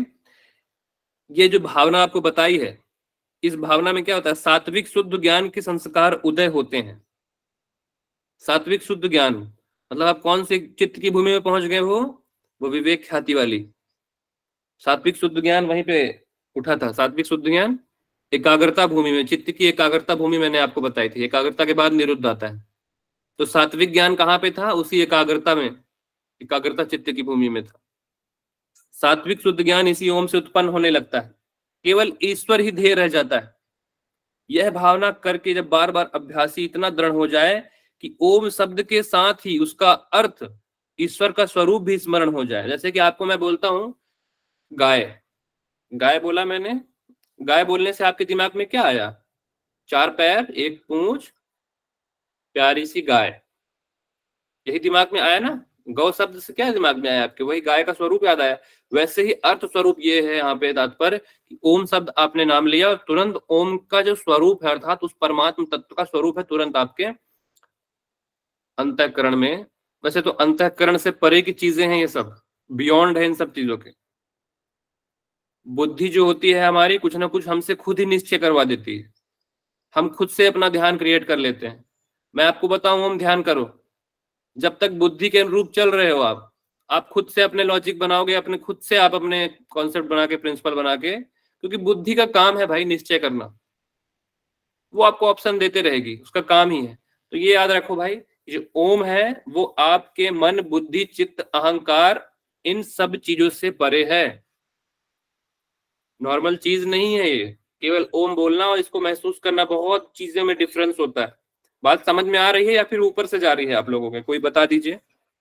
ये जो भावना आपको बताई है, इस भावना में क्या होता है, सात्विक शुद्ध ज्ञान के संस्कार उदय होते हैं। सात्विक शुद्ध ज्ञान मतलब आप कौन से चित्त की भूमि में पहुंच गए हो, वो विवेक ख्याति वाली। सात्विक शुद्ध ज्ञान वहीं पे उठा था। सात्विक शुद्ध ज्ञान एकाग्रता भूमि में, चित्त की एकाग्रता भूमि मैंने आपको बताई थी, एकाग्रता के बाद निरुद्ध आता है। तो सात्विक ज्ञान कहाँ पे था, उसी एकाग्रता में, एकाग्रता चित्त की भूमि में था। सात्विक शुद्ध ज्ञान इसी ओम से उत्पन्न होने लगता है, केवल ईश्वर ही ध्येय रह जाता है। यह भावना करके जब बार बार अभ्यासी इतना दृढ़ हो जाए कि ओम शब्द के साथ ही उसका अर्थ ईश्वर का स्वरूप भी स्मरण हो जाए। जैसे कि आपको मैं बोलता हूं गाय, गाय बोला मैंने, गाय बोलने से आपके दिमाग में क्या आया, 4 पैर, 1 पूंछ, प्यारी सी गाय, यही दिमाग में आया ना। गौ शब्द से क्या दिमाग में आया आपके, वही गाय का स्वरूप याद आया। वैसे ही अर्थ स्वरूप ये है यहाँ पे तात्पर्य कि ओम शब्द आपने नाम लिया और तुरंत ओम का जो स्वरूप है अर्थात उस परमात्म तत्व का स्वरूप है तुरंत आपके अंतःकरण में। वैसे तो अंतःकरण से परे की चीजें हैं ये सब, बियॉन्ड है इन सब चीजों के। बुद्धि जो होती है हमारी कुछ ना कुछ हमसे खुद ही निश्चय करवा देती है, हम खुद से अपना ध्यान क्रिएट कर लेते हैं। मैं आपको बताऊं ओम ध्यान करो, जब तक बुद्धि के अनुरूप चल रहे हो आप खुद से अपने लॉजिक बनाओगे, अपने खुद से आप अपने कॉन्सेप्ट बना के, प्रिंसिपल बना के, क्योंकि बुद्धि का काम है भाई निश्चय करना, वो आपको ऑप्शन देते रहेगी, उसका काम ही है। तो ये याद रखो भाई, जो ओम है वो आपके मन, बुद्धि, चित्त, अहंकार, इन सब चीजों से परे है, नॉर्मल चीज नहीं है ये। केवल ओम बोलना और इसको महसूस करना, बहुत चीजों में डिफरेंस होता है। बात समझ में आ रही है या फिर ऊपर से जा रही है आप लोगों के, कोई बता दीजिए।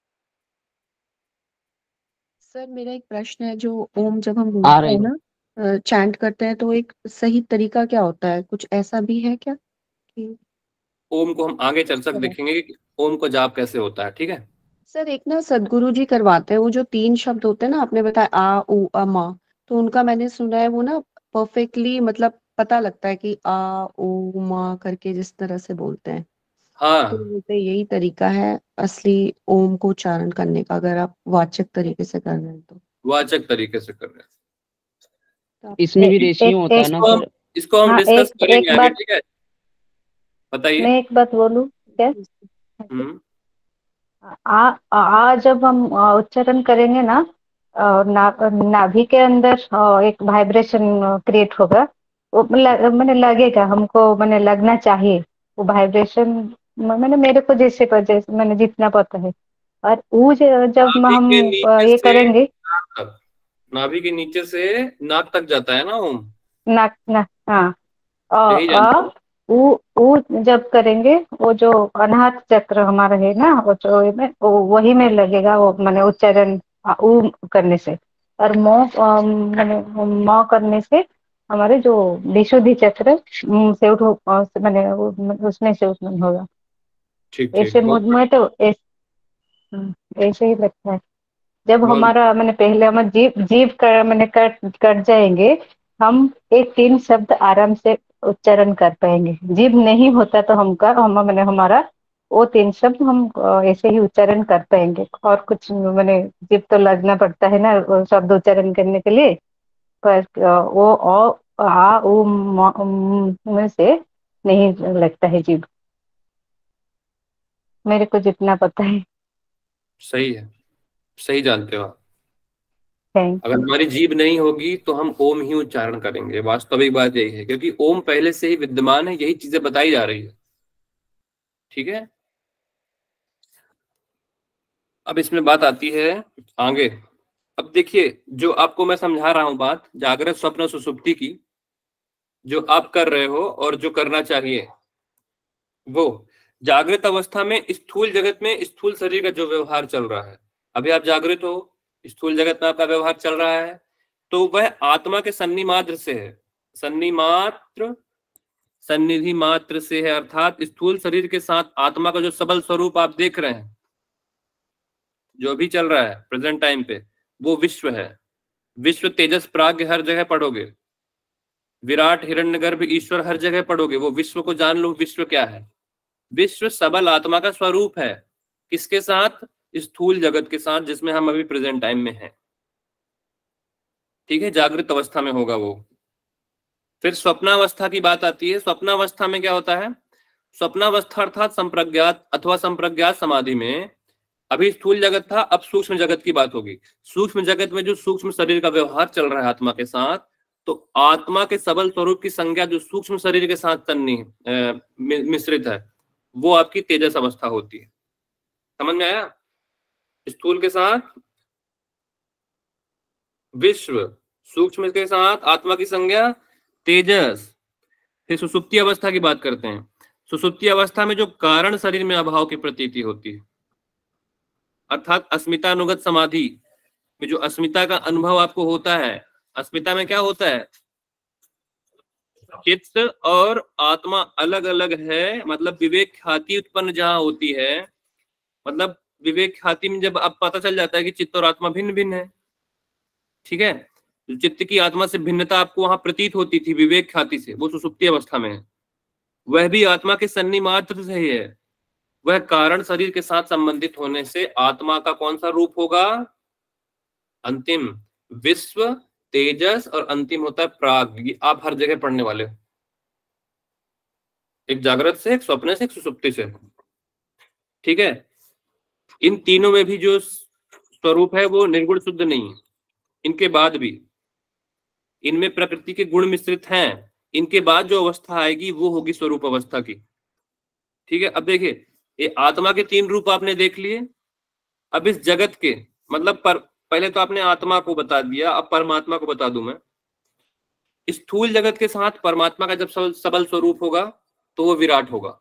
सर मेरा एक प्रश्न है, जो ओम जब हम बोलते हैं ना, चैंट करते हैं, तो एक सही तरीका क्या होता है, कुछ ऐसा भी है क्या कि ओम को हम आगे चल कर देखेंगे कि ओम को जाप कैसे होता है, ठीक है। सर एक ना सदगुरु जी करवाते हैं, वो जो 3 शब्द होते हैं ना, आपने बताया आ उ अमा, तो उनका मैंने सुना है वो ना परफेक्टली मतलब पता लगता है कि आ उ मा करके जिस तरह से बोलते हैं, हाँ, तो बोलते हैं यही तरीका है असली ओम को उच्चारण करने का, अगर आप वाचक तरीके से कर रहे हैं तो। वाचक तरीके से कर रहे हैं। तो इसमें भी रेशियो होता है ना सर। इसको हम डिस्कस करेंगे आगे, ठीक है। बताइए। मैं एक बात बोलूं क्या? हम्म। जब हम उच्चारण करेंगे ना, नाभि के अंदर एक वाइब्रेशन क्रिएट होगा, वो मैंने लगेगा हमको, मैंने लगना चाहिए वो वाइब्रेशन मैंने मेरे को जैसे मैंने जितना पता है। और वो जब नाभि हम के नीचे ये से करेंगे नाक तक, नाभि के नीचे से नाक तक जाता है ना ओम, नाक ना, हाँ। यही जानते हैं। वो जब करेंगे, वो जो अनाहत चक्र हमारा है ना, वो जो में वो वही में लगेगा, वो मैंने उच्चारण ऊ करने से। और मैंने म करने से हमारे जो विशुद्धि चक्र से मैंने उसमें से उत्पन्न होगा। ठीक ऐसे ठीक, बहुत मुझ में तो ऐसे ही लगता है। जब बहुत हमारा मैंने पहले हम जीव जीव कर मैंने कट जाएंगे, हम एक 3 शब्द आराम से उच्चारण कर पाएंगे। जीव नहीं होता तो हम मैंने हमारा वो 3 शब्द हम ऐसे ही उच्चारण कर पाएंगे। और कुछ मैंने जीव तो लगना पड़ता है ना वो शब्द उच्चारण करने के लिए। पर वो आ उ में से नहीं लगता है जीव, मेरे को जितना पता है। सही है, सही जानते हो आप। थैंक अगर यू। हमारी जीभ नहीं होगी तो हम ओम ही उच्चारण करेंगे, वास्तविक बात यही है, क्योंकि ओम पहले से ही विद्यमान है, यही चीजें बताई जा रही है। ठीक है, अब इसमें बात आती है आगे। अब देखिए, जो आपको मैं समझा रहा हूं बात जागृत स्वप्न सुसुप्ति की, जो आप कर रहे हो और जो करना चाहिए, वो जागृत अवस्था में स्थूल जगत में स्थूल शरीर का जो व्यवहार चल रहा है, अभी आप जागृत हो, स्थूल जगत में आपका व्यवहार चल रहा है, तो वह आत्मा के सन्नि मात्र से है, सन्नि मात्र सन्निधि मात्र से है, अर्थात स्थूल शरीर के साथ आत्मा का जो सबल स्वरूप आप देख रहे हैं, जो भी चल रहा है प्रेजेंट टाइम पे, वो विश्व है। विश्व तेजस प्राग्ञ हर जगह पढ़ोगे, विराट हिरण्यगर्भ ईश्वर हर जगह पढ़ोगे, वो विश्व को जान लो। विश्व क्या है? विश्व सबल आत्मा का स्वरूप है। किसके साथ? स्थूल जगत के साथ, जिसमें हम अभी प्रेजेंट टाइम में हैं। ठीक है, जागृत अवस्था में होगा वो। फिर स्वप्नावस्था की बात आती है। स्वप्नावस्था में क्या होता है? स्वप्नावस्था अर्थात संप्रज्ञात अथवा संप्रज्ञात समाधि में, अभी स्थूल जगत था, अब सूक्ष्म जगत की बात होगी। सूक्ष्म जगत में जो सूक्ष्म शरीर का व्यवहार चल रहा है आत्मा के साथ, तो आत्मा के सबल स्वरूप की संज्ञा जो सूक्ष्म शरीर के साथ मिश्रित है, वो आपकी तेजस अवस्था होती है। समझ में आया? स्थूल के साथ विश्व, सूक्ष्म के साथ आत्मा की संज्ञा तेजस। फिर सुसुप्ति अवस्था की बात करते हैं। सुसुप्ति अवस्था में जो कारण शरीर में अभाव की प्रतीति होती है, अर्थात अस्मितानुगत समाधि में जो अस्मिता का अनुभव आपको होता है। अस्मिता में क्या होता है? चित्त और आत्मा अलग अलग है, मतलब विवेक ख्याति उत्पन्न जहां होती है, मतलब विवेक ख्याति में जब आप पता चल जाता है कि चित्त और आत्मा भिन्न भिन्न है। ठीक है, जो चित्त की आत्मा से भिन्नता आपको वहां प्रतीत होती थी विवेक ख्याति से, वो सुसुप्ति अवस्था में है। वह भी आत्मा के सन्नि मात्र से ही है। वह कारण शरीर के साथ संबंधित होने से आत्मा का कौन सा रूप होगा? अंतिम विश्व, तेजस, और अंतिम होता है प्राग। ये आप हर जगह पढ़ने वाले हो, एक जागृत से, एक स्वप्न से, एक सुसुप्ति से। ठीक है, इन तीनों में भी जो स्वरूप है वो निर्गुण शुद्ध नहीं है। इनके बाद भी इनमें प्रकृति के गुण मिश्रित हैं। इनके बाद जो अवस्था आएगी वो होगी स्वरूप अवस्था की। ठीक है, अब देखिए, ये आत्मा के 3 रूप आपने देख लिए। अब इस जगत के मतलब पहले तो आपने आत्मा को बता दिया, अब परमात्मा को बता दूं मैं। स्थूल जगत के साथ परमात्मा का जब सबल स्वरूप होगा तो वो विराट होगा।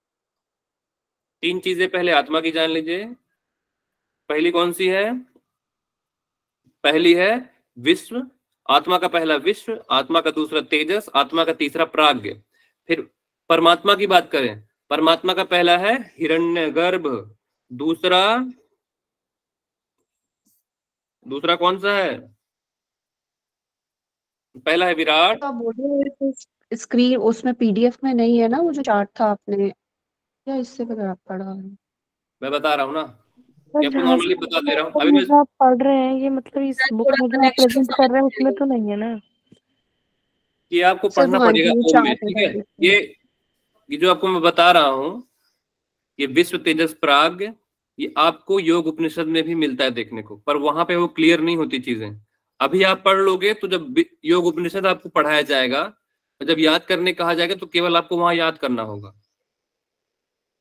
3 चीजें पहले आत्मा की जान लीजिए। पहली कौन सी है? पहली है विश्व, आत्मा का पहला विश्व, आत्मा का दूसरा तेजस, आत्मा का तीसरा प्राज्ञ। फिर परमात्मा की बात करें, परमात्मा का पहला है हिरण्यगर्भ, दूसरा कौन सा है? पहला है विराट। तो आप बोल रहे हो स्क्रीन उसमें पीडीएफ में नहीं है ना, वो जो चार्ट था आपने, या इससे पढ़ा है? मैं बता रहा हूँ ना, सर ये आपको जहाँ नॉर्मली बता दे रहा हूँ। पर अभी मैं मुझे आप पढ़ रहे हैं, ये मतलब इस बुक थोड़ा में सा जो आप नेक्स्ट प्रेजेंट कर रहे हैं उसमें तो नहीं है ना? ये आपको सिर्फ पढ़ना हाँ पड़ेगा जी, ये ओम में। चार्ट ठीक है। है, ये जो आपको मैं बता रहा हूँ, ये विश्व तेजस प्राज्ञ, ये आपको योग उपनिषद में भी मिलता है देखने को, पर वहां पे वो क्लियर नहीं होती चीजें। अभी आप पढ़ लोगे तो जब योग उपनिषद आपको पढ़ाया जाएगा, जब याद करने कहा जाएगा, तो केवल आपको वहां याद करना होगा।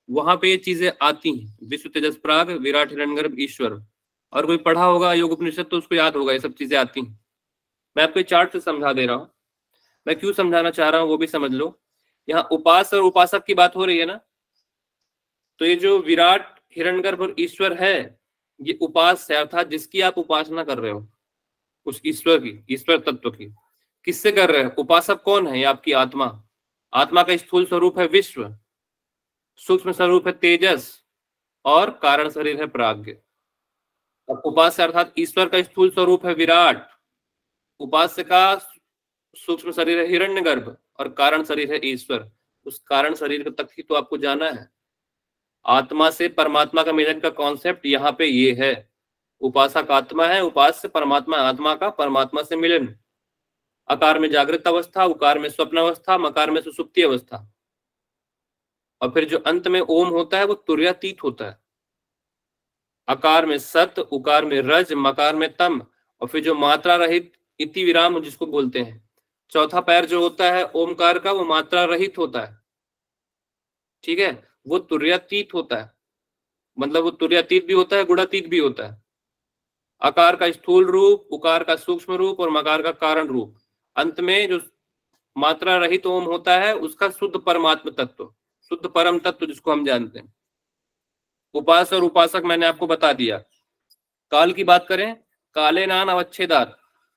वहां पे ये चीजें आती हैं, विश्व तेजस प्राग विराट हिरण्यगर्भ ईश्वर। और कोई पढ़ा होगा योग उपनिषद तो उसको याद होगा ये सब चीजें आती हैं। मैं आपको चार्ट से समझा दे रहा हूँ, मैं क्यों समझाना चाह रहा हूँ वो भी समझ लो। यहाँ उपास और उपासक की बात हो रही है ना, तो ये जो विराट हिरण्यगर्भ और ईश्वर है ये उपास है, अर्थात जिसकी आप उपासना कर रहे हो उस ईश्वर की, ईश्वर तत्व की। किससे कर रहे हो? उपासक कौन है? ये आपकी आत्मा। आत्मा का स्थूल स्वरूप है विश्व, सूक्ष्म स्वरूप है तेजस, और कारण शरीर है प्राज्ञ। अब उपास्य अर्थात ईश्वर का स्थूल स्वरूप है विराट, उपास्य का सूक्ष्म शरीर है हिरण्यगर्भ, और कारण शरीर है ईश्वर। उस कारण शरीर तक ही तो आपको जाना है। आत्मा से परमात्मा का मिलन का कॉन्सेप्ट यहाँ पे ये है। उपासक आत्मा है, उपास्य परमात्मा, आत्मा का परमात्मा से मिलन। आकार में जागृत अवस्था, उकार में स्वप्न अवस्था, मकार में सुसुप्ति अवस्था, और फिर जो अंत में ओम होता है वो तुर्यातीत होता है। आकार में सत, उकार में रज, मकार में तम, और फिर जो मात्रा रहित इति विराम जिसको बोलते हैं, चौथा पैर जो होता है ओमकार का वो मात्रा रहित होता है। ठीक है, वो तुर्यातीत होता है, मतलब वो तुर्यातीत भी होता है, गुणातीत भी होता है। आकार का स्थूल रूप, उकार का सूक्ष्म रूप, और मकार का कारण रूप। अंत में जो मात्रा रहित ओम होता है उसका शुद्ध परमात्म तत्व, शुद्ध परम तत्व जिसको हम जानते हैं। उपास और उपासक मैंने आपको बता दिया। काल की बात करें, काले नान अवच्छेदात,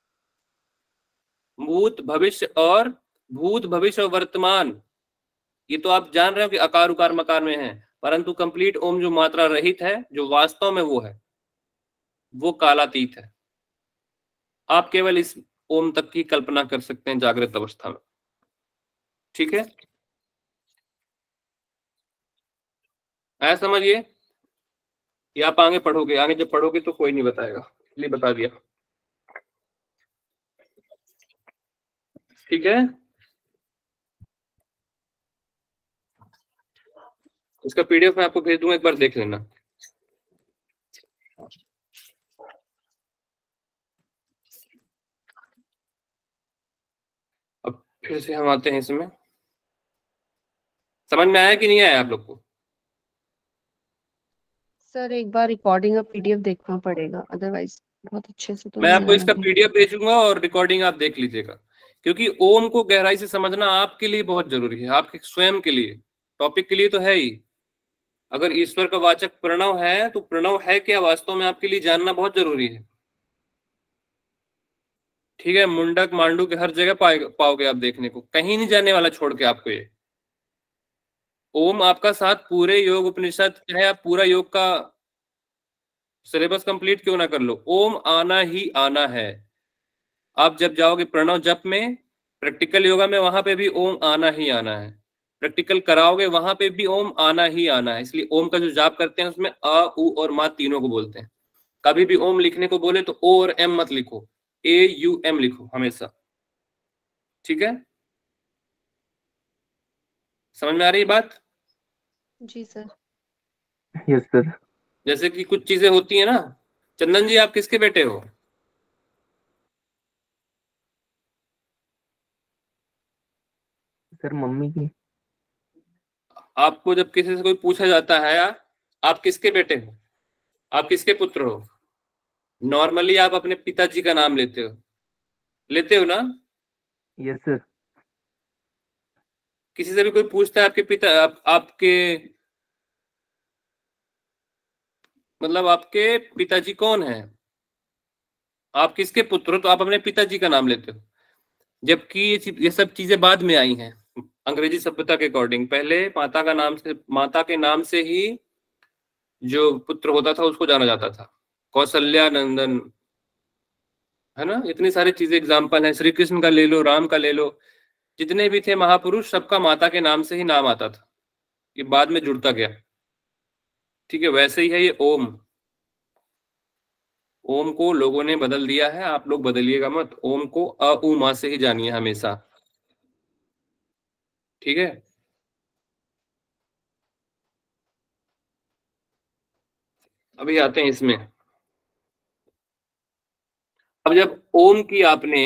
भूत भविष्य और वर्तमान, ये तो आप जान रहे हो कि अकार उकार मकार में है, परंतु कंप्लीट ओम जो मात्रा रहित है, जो वास्तव में वो है, वो कालातीत है। आप केवल इस ओम तक की कल्पना कर सकते हैं जागृत अवस्था में। ठीक है, ऐसा समझिए। ये आप आगे पढ़ोगे, आगे जब पढ़ोगे तो कोई नहीं बताएगा, इसलिए बता दिया। ठीक है, इसका पीडीएफ मैं आपको भेज दूंगा, एक बार देख लेना। अब फिर से हम आते हैं इसमें। समझ में आया कि नहीं आया आप लोग को? सर एक बार रिकॉर्डिंग और पीडीएफ देखना पड़ेगा, अदरवाइज बहुत अच्छे से तो मैं नहीं आपको आया इसका मुझे। पीडीएफ भेजूंगा और रिकॉर्डिंग आप देख लीजिएगा, क्योंकि ओम को गहराई से समझना आपके लिए बहुत जरूरी है, आपके स्वयं के लिए, टॉपिक के लिए तो है ही। अगर ईश्वर का वाचक प्रणव है तो प्रणव है क्या वास्तव में आपके लिए जानना बहुत जरूरी है। ठीक है, मुंडक मांडू के हर जगह पाओगे आप देखने को, कहीं नहीं जाने वाला छोड़ के आपको ये। ओम आपका साथ पूरे योग उपनिषद, चाहे आप पूरा योग का सिलेबस कंप्लीट क्यों ना कर लो, ओम आना ही आना है। आप जब जाओगे प्रणव जप में, प्रैक्टिकल योगा में, वहां पे भी ओम आना ही आना है। प्रैक्टिकल कराओगे वहां पे भी ओम आना ही आना है। इसलिए ओम का जो जाप करते हैं उसमें अ उ और मा तीनों को बोलते हैं। कभी भी ओम लिखने को बोले तो ओ और एम मत लिखो, AUM लिखो हमेशा। ठीक है, समझ में आ रही बात? जी सर। Yes sir. जैसे कि कुछ चीजें होती है ना। चंदन जी, आप किसके बेटे हो? सर मम्मी की। आपको जब किसी से कोई पूछा जाता है आप किसके बेटे हो, आप किसके पुत्र हो, नॉर्मली आप अपने पिताजी का नाम लेते हो ना? Yes sir. किसी से भी कोई पूछता है आपके पिता, आपके मतलब आपके पिताजी कौन है, आप किसके पुत्र हो, तो आप अपने पिताजी का नाम लेते हो। जबकि ये सब चीजें बाद में आई हैं अंग्रेजी सभ्यता के अकॉर्डिंग। पहले माता के नाम से ही जो पुत्र होता था उसको जाना जाता था। कौशल्या नंदन, है ना, इतनी सारी चीजें एग्जाम्पल है। श्री कृष्ण का ले लो, राम का ले लो, जितने भी थे महापुरुष सबका माता के नाम से ही नाम आता था, ये बाद में जुड़ता गया। ठीक है, वैसे ही है ये ओम। ओम को लोगों ने बदल दिया है, आप लोग बदलिएगा मत। ओम को अ उ मा से ही जानिए हमेशा। ठीक है, अभी आते हैं इसमें। अब जब ओम की आपने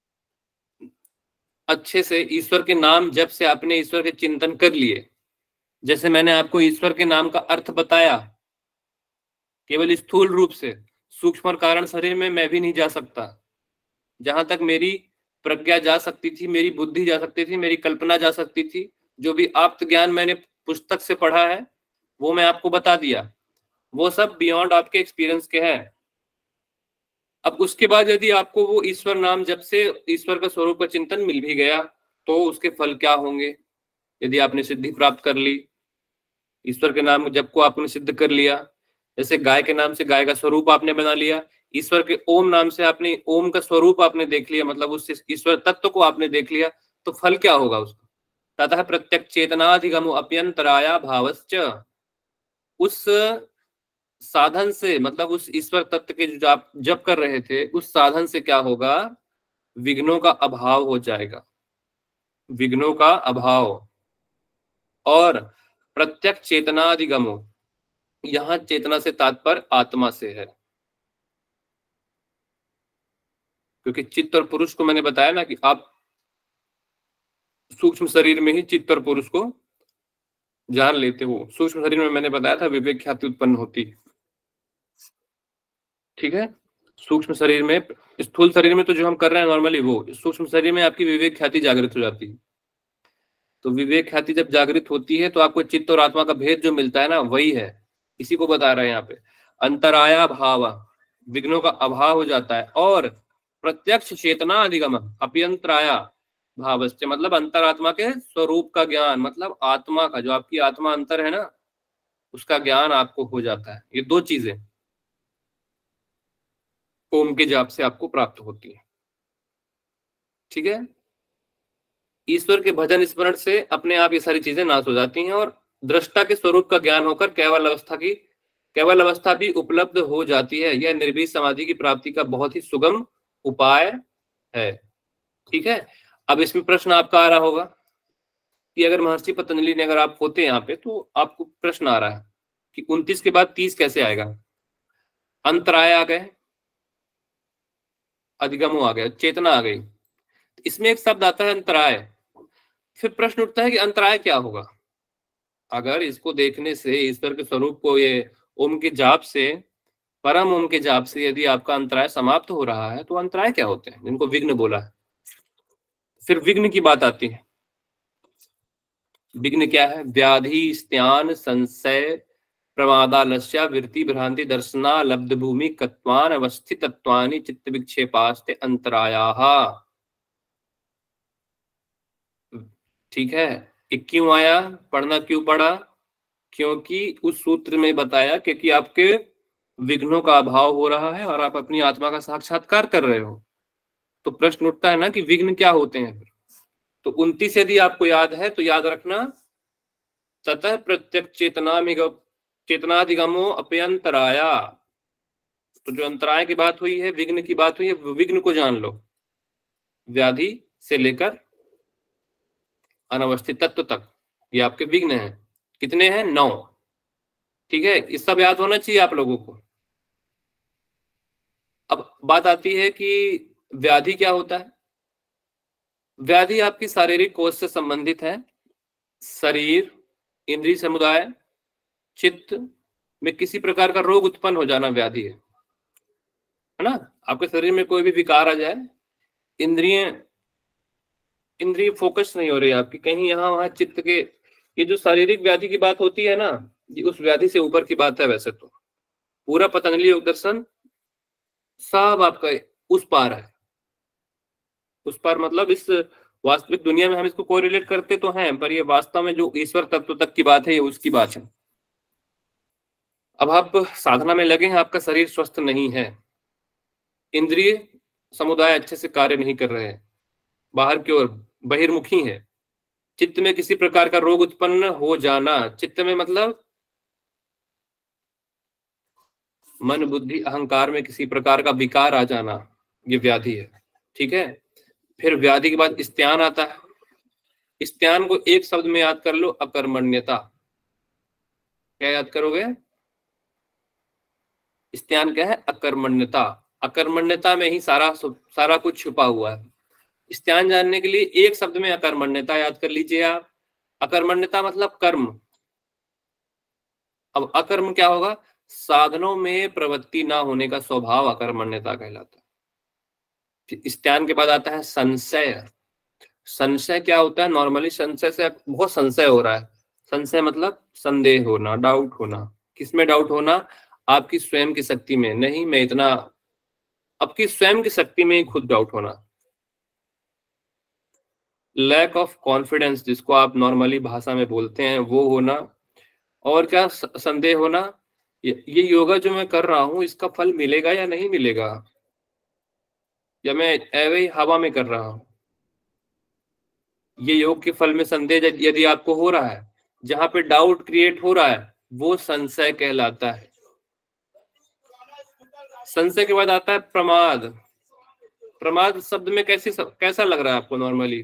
अच्छे से ईश्वर के नाम जब से आपने ईश्वर के चिंतन कर लिए, जैसे मैंने आपको ईश्वर के नाम का अर्थ बताया केवल स्थूल रूप से, सूक्ष्म और कारण शरीर में मैं भी नहीं जा सकता। जहां तक मेरी प्रज्ञा जा सकती थी, मेरी बुद्धि जा सकती थी, मेरी कल्पना जा सकती थी, जो भी आप्त ज्ञान मैंने पुस्तक से पढ़ा है वो मैं आपको बता दिया, वो सब बियॉन्ड आपके एक्सपीरियंस के हैं। अब उसके बाद यदि आपको वो ईश्वर नाम जब से ईश्वर का स्वरूप का चिंतन मिल भी गया तो उसके फल क्या होंगे? यदि आपने सिद्धि प्राप्त कर ली, ईश्वर के नाम जब को आपने सिद्ध कर लिया, जैसे गाय के नाम से गाय का स्वरूप आपने बना लिया, ईश्वर के ओम नाम से आपने ओम का स्वरूप आपने देख लिया, मतलब उस ईश्वर तत्व को आपने देख लिया, तो फल क्या होगा उसका? ततः प्रत्यक्ष चेतनाधिगमो अप्यंतराया भावश्च, उस साधन से, मतलब उस ईश्वर तत्व के जो आप जप कर रहे थे उस साधन से क्या होगा? विघ्नों का अभाव हो जाएगा, विघ्नों का अभाव। और प्रत्यक्ष चेतनाधिगमो, यहां चेतना से तात्पर्य आत्मा से है, क्योंकि चित्त और पुरुष को मैंने बताया ना कि आप सूक्ष्म शरीर में ही चित्त और पुरुष को जान लेते हो। सूक्ष्म शरीर में मैंने बताया था विवेक ख्याति उत्पन्न होती, ठीक है। सूक्ष्म शरीर में, स्थूल शरीर में तो जो हम कर रहे हैं नॉर्मली वो, सूक्ष्म शरीर में आपकी विवेक ख्याति जागृत हो जाती है। तो विवेक ख्याति जब जागृत होती है तो आपको चित्त और आत्मा का भेद जो मिलता है ना, वही है, इसी को बता रहे हैं यहाँ पे। अंतराया भाव, विघ्नों का अभाव हो जाता है। और प्रत्यक्ष चेतना अधिगम अप्यंतराया भावस्य, मतलब अंतरात्मा के स्वरूप का ज्ञान, मतलब आत्मा का, जो आपकी आत्मा अंतर है ना, उसका ज्ञान आपको हो जाता है। ये दो चीजें ओम के जाप से आपको प्राप्त होती है, ठीक है। ईश्वर के भजन स्मरण से अपने आप ये सारी चीजें नाश हो जाती हैं और दृष्टा के स्वरूप का ज्ञान होकर केवल अवस्था भी उपलब्ध हो जाती है। यह निर्भीक समाधि की प्राप्ति का बहुत ही सुगम उपाय है, ठीक है। अब इसमें प्रश्न आपका आ रहा होगा कि अगर महर्षि पतंजलि ने, अगर आप होते यहाँ पे तो आपको प्रश्न आ रहा है कि 29 के बाद 30 कैसे आएगा? अंतराय आ गए, अधिगमो आ गया, चेतना आ गई, इसमें एक शब्द आता है अंतराय। फिर प्रश्न उठता है कि अंतराय क्या होगा? अगर इसको देखने से, ईश्वर के स्वरूप को, ये ओम के जाप से, परम ओम के जाप से यदि आपका अंतराय समाप्त हो रहा है तो अंतराय क्या होते हैं, जिनको विघ्न बोला है? फिर विघ्न की बात आती है। विघ्न क्या है? व्याधि, स्त्यान, संशय, प्रमादालस्य, वृत्ति, भ्रांति, दर्शना, लब्ध भूमि, कत्वान, अवस्थित तत्वानि, चित्त विक्षेपास्ते अंतरायाः, ठीक है। ये क्यों आया, पढ़ना क्यों पड़ा? क्योंकि उस सूत्र में बताया क्योंकि आपके विघ्नों का अभाव हो रहा है और आप अपनी आत्मा का साक्षात्कार कर रहे हो। तो प्रश्न उठता है ना कि विघ्न क्या होते हैं? तो 29 यदि आपको याद है तो याद रखना, ततः प्रत्यक्ष चेतनाधिगमो अप्यंतराया। तो जो अंतराय की बात हुई है, विघ्न की बात हुई है, विघ्न को जान लो, व्याधि से लेकर अनवस्थित तत्व तक, ये आपके विघ्न हैं। कितने हैं? 9, ठीक है। इस सब याद होना चाहिए आप लोगों को। अब बात आती है कि व्याधि क्या होता है। व्याधि आपकी शारीरिक कोष से संबंधित है। शरीर, इंद्रिय समुदाय, चित्त में किसी प्रकार का रोग उत्पन्न हो जाना व्याधि है ना। आपके शरीर में कोई भी विकार आ जाए, इंद्रिय फोकस नहीं हो रही आपकी, कहीं यहाँ वहां चित्त के, ये जो शारीरिक व्याधि की बात होती है ना, ये उस व्याधि से ऊपर की बात है। वैसे तो पूरा पतंजलि योग दर्शन सब आपका उस पार है। उस पार मतलब इस वास्तविक दुनिया में हम इसको कोरिलेट करते तो हैं, पर ये वास्तव में जो ईश्वर तत्व तक की बात है, ये उसकी बात है। अब आप साधना में लगे हैं, आपका शरीर स्वस्थ नहीं है, इंद्रिय समुदाय अच्छे से कार्य नहीं कर रहे हैं, बाहर की ओर बहिर्मुखी है, चित्त में किसी प्रकार का रोग उत्पन्न हो जाना, चित्त में मतलब मन, बुद्धि, अहंकार में किसी प्रकार का विकार आ जाना, ये व्याधि है, ठीक है। फिर व्याधि के बाद स्त्यान आता है। स्त्यान को एक शब्द में याद कर लो, अकर्मण्यता। क्या याद करोगे? स्त्यान क्या है? अकर्मण्यता। अकर्मण्यता में ही सारा कुछ छुपा हुआ है। स्त्यान जानने के लिए एक शब्द में अकर्मण्यता याद कर लीजिए आप। अकर्मण्यता मतलब कर्म, अब अकर्म क्या होगा? साधनों में प्रवृत्ति ना होने का स्वभाव अकर्मण्यता कहलाता है। स्त्यान के बाद आता है संशय। संशय क्या होता है? नॉर्मली संशय से बहुत संशय हो रहा है। संशय मतलब संदेह होना, डाउट होना। किसमें डाउट होना? आपकी स्वयं की शक्ति में। नहीं मैं इतना, आपकी स्वयं की शक्ति में ही खुद डाउट होना। लैक ऑफ कॉन्फिडेंस, जिसको आप नॉर्मली भाषा में बोलते हैं, वो होना। और क्या? संदेह होना, ये योगा जो मैं कर रहा हूं इसका फल मिलेगा या नहीं मिलेगा, या मैं ऐवे ही हवा में कर रहा हूं। ये योग के फल में संदेह यदि आपको हो रहा है, जहां पे डाउट क्रिएट हो रहा है, वो संशय कहलाता है। संशय के बाद आता है प्रमाद। प्रमाद शब्द में कैसा लग रहा है आपको नॉर्मली?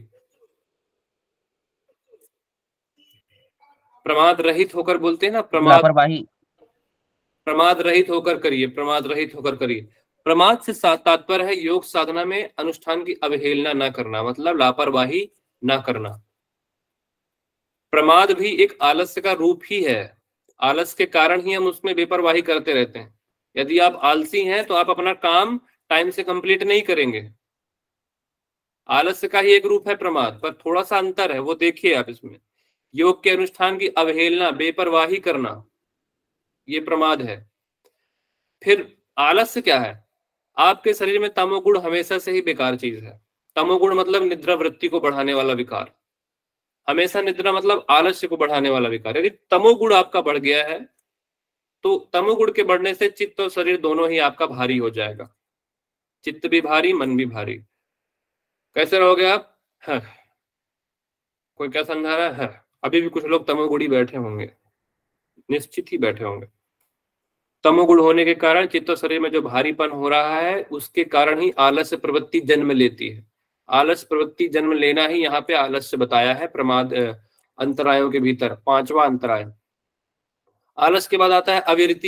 प्रमाद रहित होकर बोलते हैं ना, लापरवाही। प्रमाद रहित होकर करिए, प्रमाद रहित होकर करिए। प्रमाद से तात्पर्य है योग साधना में अनुष्ठान की अवहेलना न करना, मतलब लापरवाही ना करना। प्रमाद भी एक आलस्य का रूप ही है। आलस्य के कारण ही हम उसमें बेपरवाही करते रहते हैं। यदि आप आलसी हैं तो आप अपना काम टाइम से कंप्लीट नहीं करेंगे। आलस्य का ही एक रूप है प्रमाद, पर थोड़ा सा अंतर है, वो देखिए आप इसमें। योग के अनुष्ठान की अवहेलना, बेपरवाही करना, ये प्रमाद है। फिर आलस्य क्या है? आपके शरीर में तमोगुण हमेशा से ही बेकार चीज है। तमोगुण मतलब निद्रा वृत्ति को बढ़ाने वाला विकार। हमेशा निद्रा मतलब आलस्य को बढ़ाने वाला विकार। यदि तमोगुण आपका बढ़ गया है तो तमोगुण के बढ़ने से चित्त और शरीर दोनों ही आपका भारी हो जाएगा। चित्त भी भारी, मन भी भारी। कैसे रहोगे आप? हाँ। कोई क्या समझा रहा है? अभी भी कुछ लोग तमोगुणी बैठे होंगे, निश्चित ही बैठे होंगे। तमोगुण होने के कारण चित्त और शरीर में जो भारीपन हो रहा है, उसके कारण ही आलस्य प्रवृत्ति जन्म लेती है। आलस्य प्रवृत्ति जन्म लेना ही यहाँ पे आलस्य बताया है प्रमाद अंतरायों के भीतर, पांचवा अंतराय। आलस्य के बाद आता है अविरति।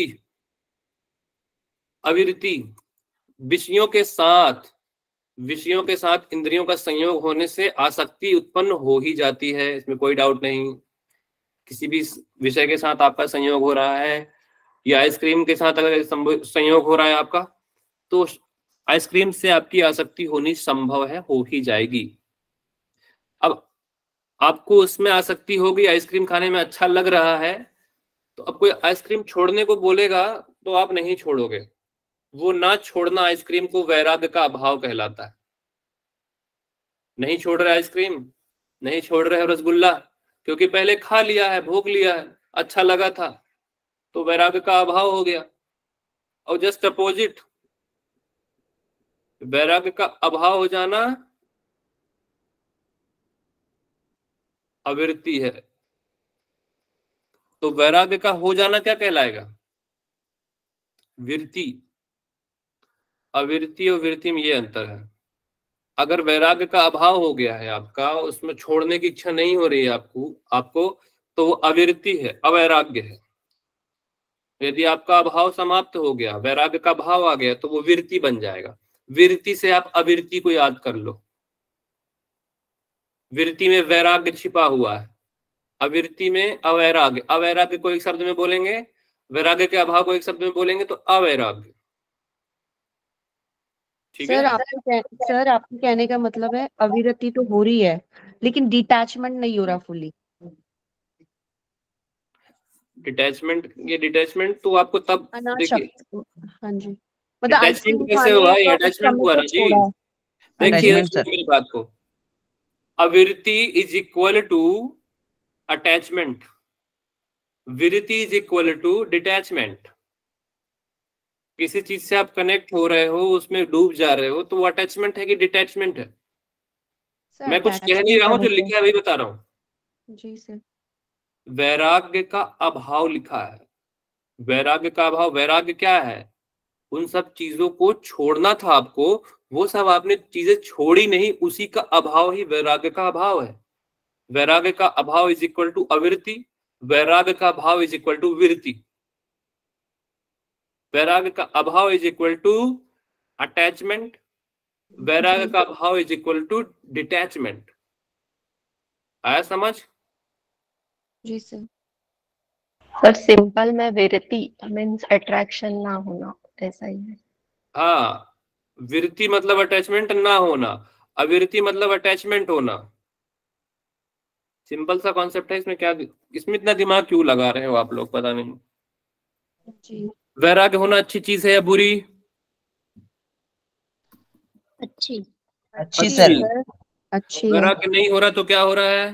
अविरति विषयों के साथ इंद्रियों का संयोग होने से आसक्ति उत्पन्न हो ही जाती है, इसमें कोई डाउट नहीं। किसी भी विषय के साथ आपका संयोग हो रहा है, या आइसक्रीम के साथ अगर संयोग हो रहा है आपका, तो आइसक्रीम से आपकी आसक्ति होनी संभव है, हो ही जाएगी। अब आपको उसमें आसक्ति होगी, आइसक्रीम खाने में अच्छा लग रहा है, तो अब कोई आइसक्रीम छोड़ने को बोलेगा तो आप नहीं छोड़ोगे। वो ना छोड़ना आइसक्रीम को वैराग्य का अभाव कहलाता है। नहीं छोड़ रहे आइसक्रीम, नहीं छोड़ रहे रसगुल्ला, क्योंकि पहले खा लिया है, भोग लिया है, अच्छा लगा था, तो वैराग्य का अभाव हो गया। और जस्ट अपोजिट, वैराग्य का अभाव हो जाना अविरति है। तो वैराग्य का हो जाना क्या कहलाएगा? विरति। अविरति और विरति में ये अंतर है। अगर वैराग्य का अभाव हो गया है आपका, उसमें छोड़ने की इच्छा नहीं हो रही है आपको, तो वो अविरति है, अवैराग्य है। यदि आपका अभाव समाप्त हो गया, वैराग्य का भाव आ गया, तो वो विरति बन जाएगा। विरति से आप अविरति को याद कर लो। विरति में वैराग्य छिपा हुआ है, अविरति में अवैराग्य। अवैराग्य को एक शब्द में बोलेंगे, वैराग्य के अभाव को एक शब्द में बोलेंगे तो अवैराग्य। ठीक है सर, आपके कहने का मतलब है अविरति तो हो रही है लेकिन डिटैचमेंट नहीं हो रहा फुल्ली। डिटैचमेंट तो आपको तब देखिए, हाँ जी, मतलब डिटैचमेंट कैसे हुआ? अटैचमेंट हुआ ना जी। देखिए मेरी बात को, अविरति इज इक्वल टू अटैचमेंट, विरति इज इक्वल टू डिटैचमेंट। किसी चीज से आप कनेक्ट हो रहे हो, उसमें डूब जा रहे हो, तो वो अटैचमेंट है कि डिटैचमेंट है? मैं कुछ कह नहीं रहा हूँ, जो लिखा है वही बता रहा हूँ जी सर। वैराग्य का अभाव लिखा है। वैराग्य का अभाव, वैराग्य क्या है? उन सब चीजों को छोड़ना था आपको, वो सब आपने चीजें छोड़ी नहीं, उसी का अभाव ही वैराग्य का अभाव है। वैराग्य का अभाव इज इक्वल टू अविरति, वैराग्य का अभाव इज इक्वल टू विरति। वैराग्य का अभाव इज इक्वल टू अटैचमेंट, वैराग्य का अभाव इज इक्वल टू डिटैचमेंट। आया समझ? जी सर। सर सिंपल में विरति मीन्स अट्रैक्शन ना होना, ऐसा ही है। हाँ, विरति मतलब अटैचमेंट ना होना, अविरति मतलब अटैचमेंट होना। सिंपल सा कॉन्सेप्ट है, इसमें क्या, इसमें इतना दिमाग क्यों लगा रहे हो आप लोग, पता नहीं। जी वैराग्य होना अच्छी चीज है या बुरी? अच्छी। अच्छी सर। अच्छी है। वैराग्य नहीं हो रहा तो क्या हो रहा है?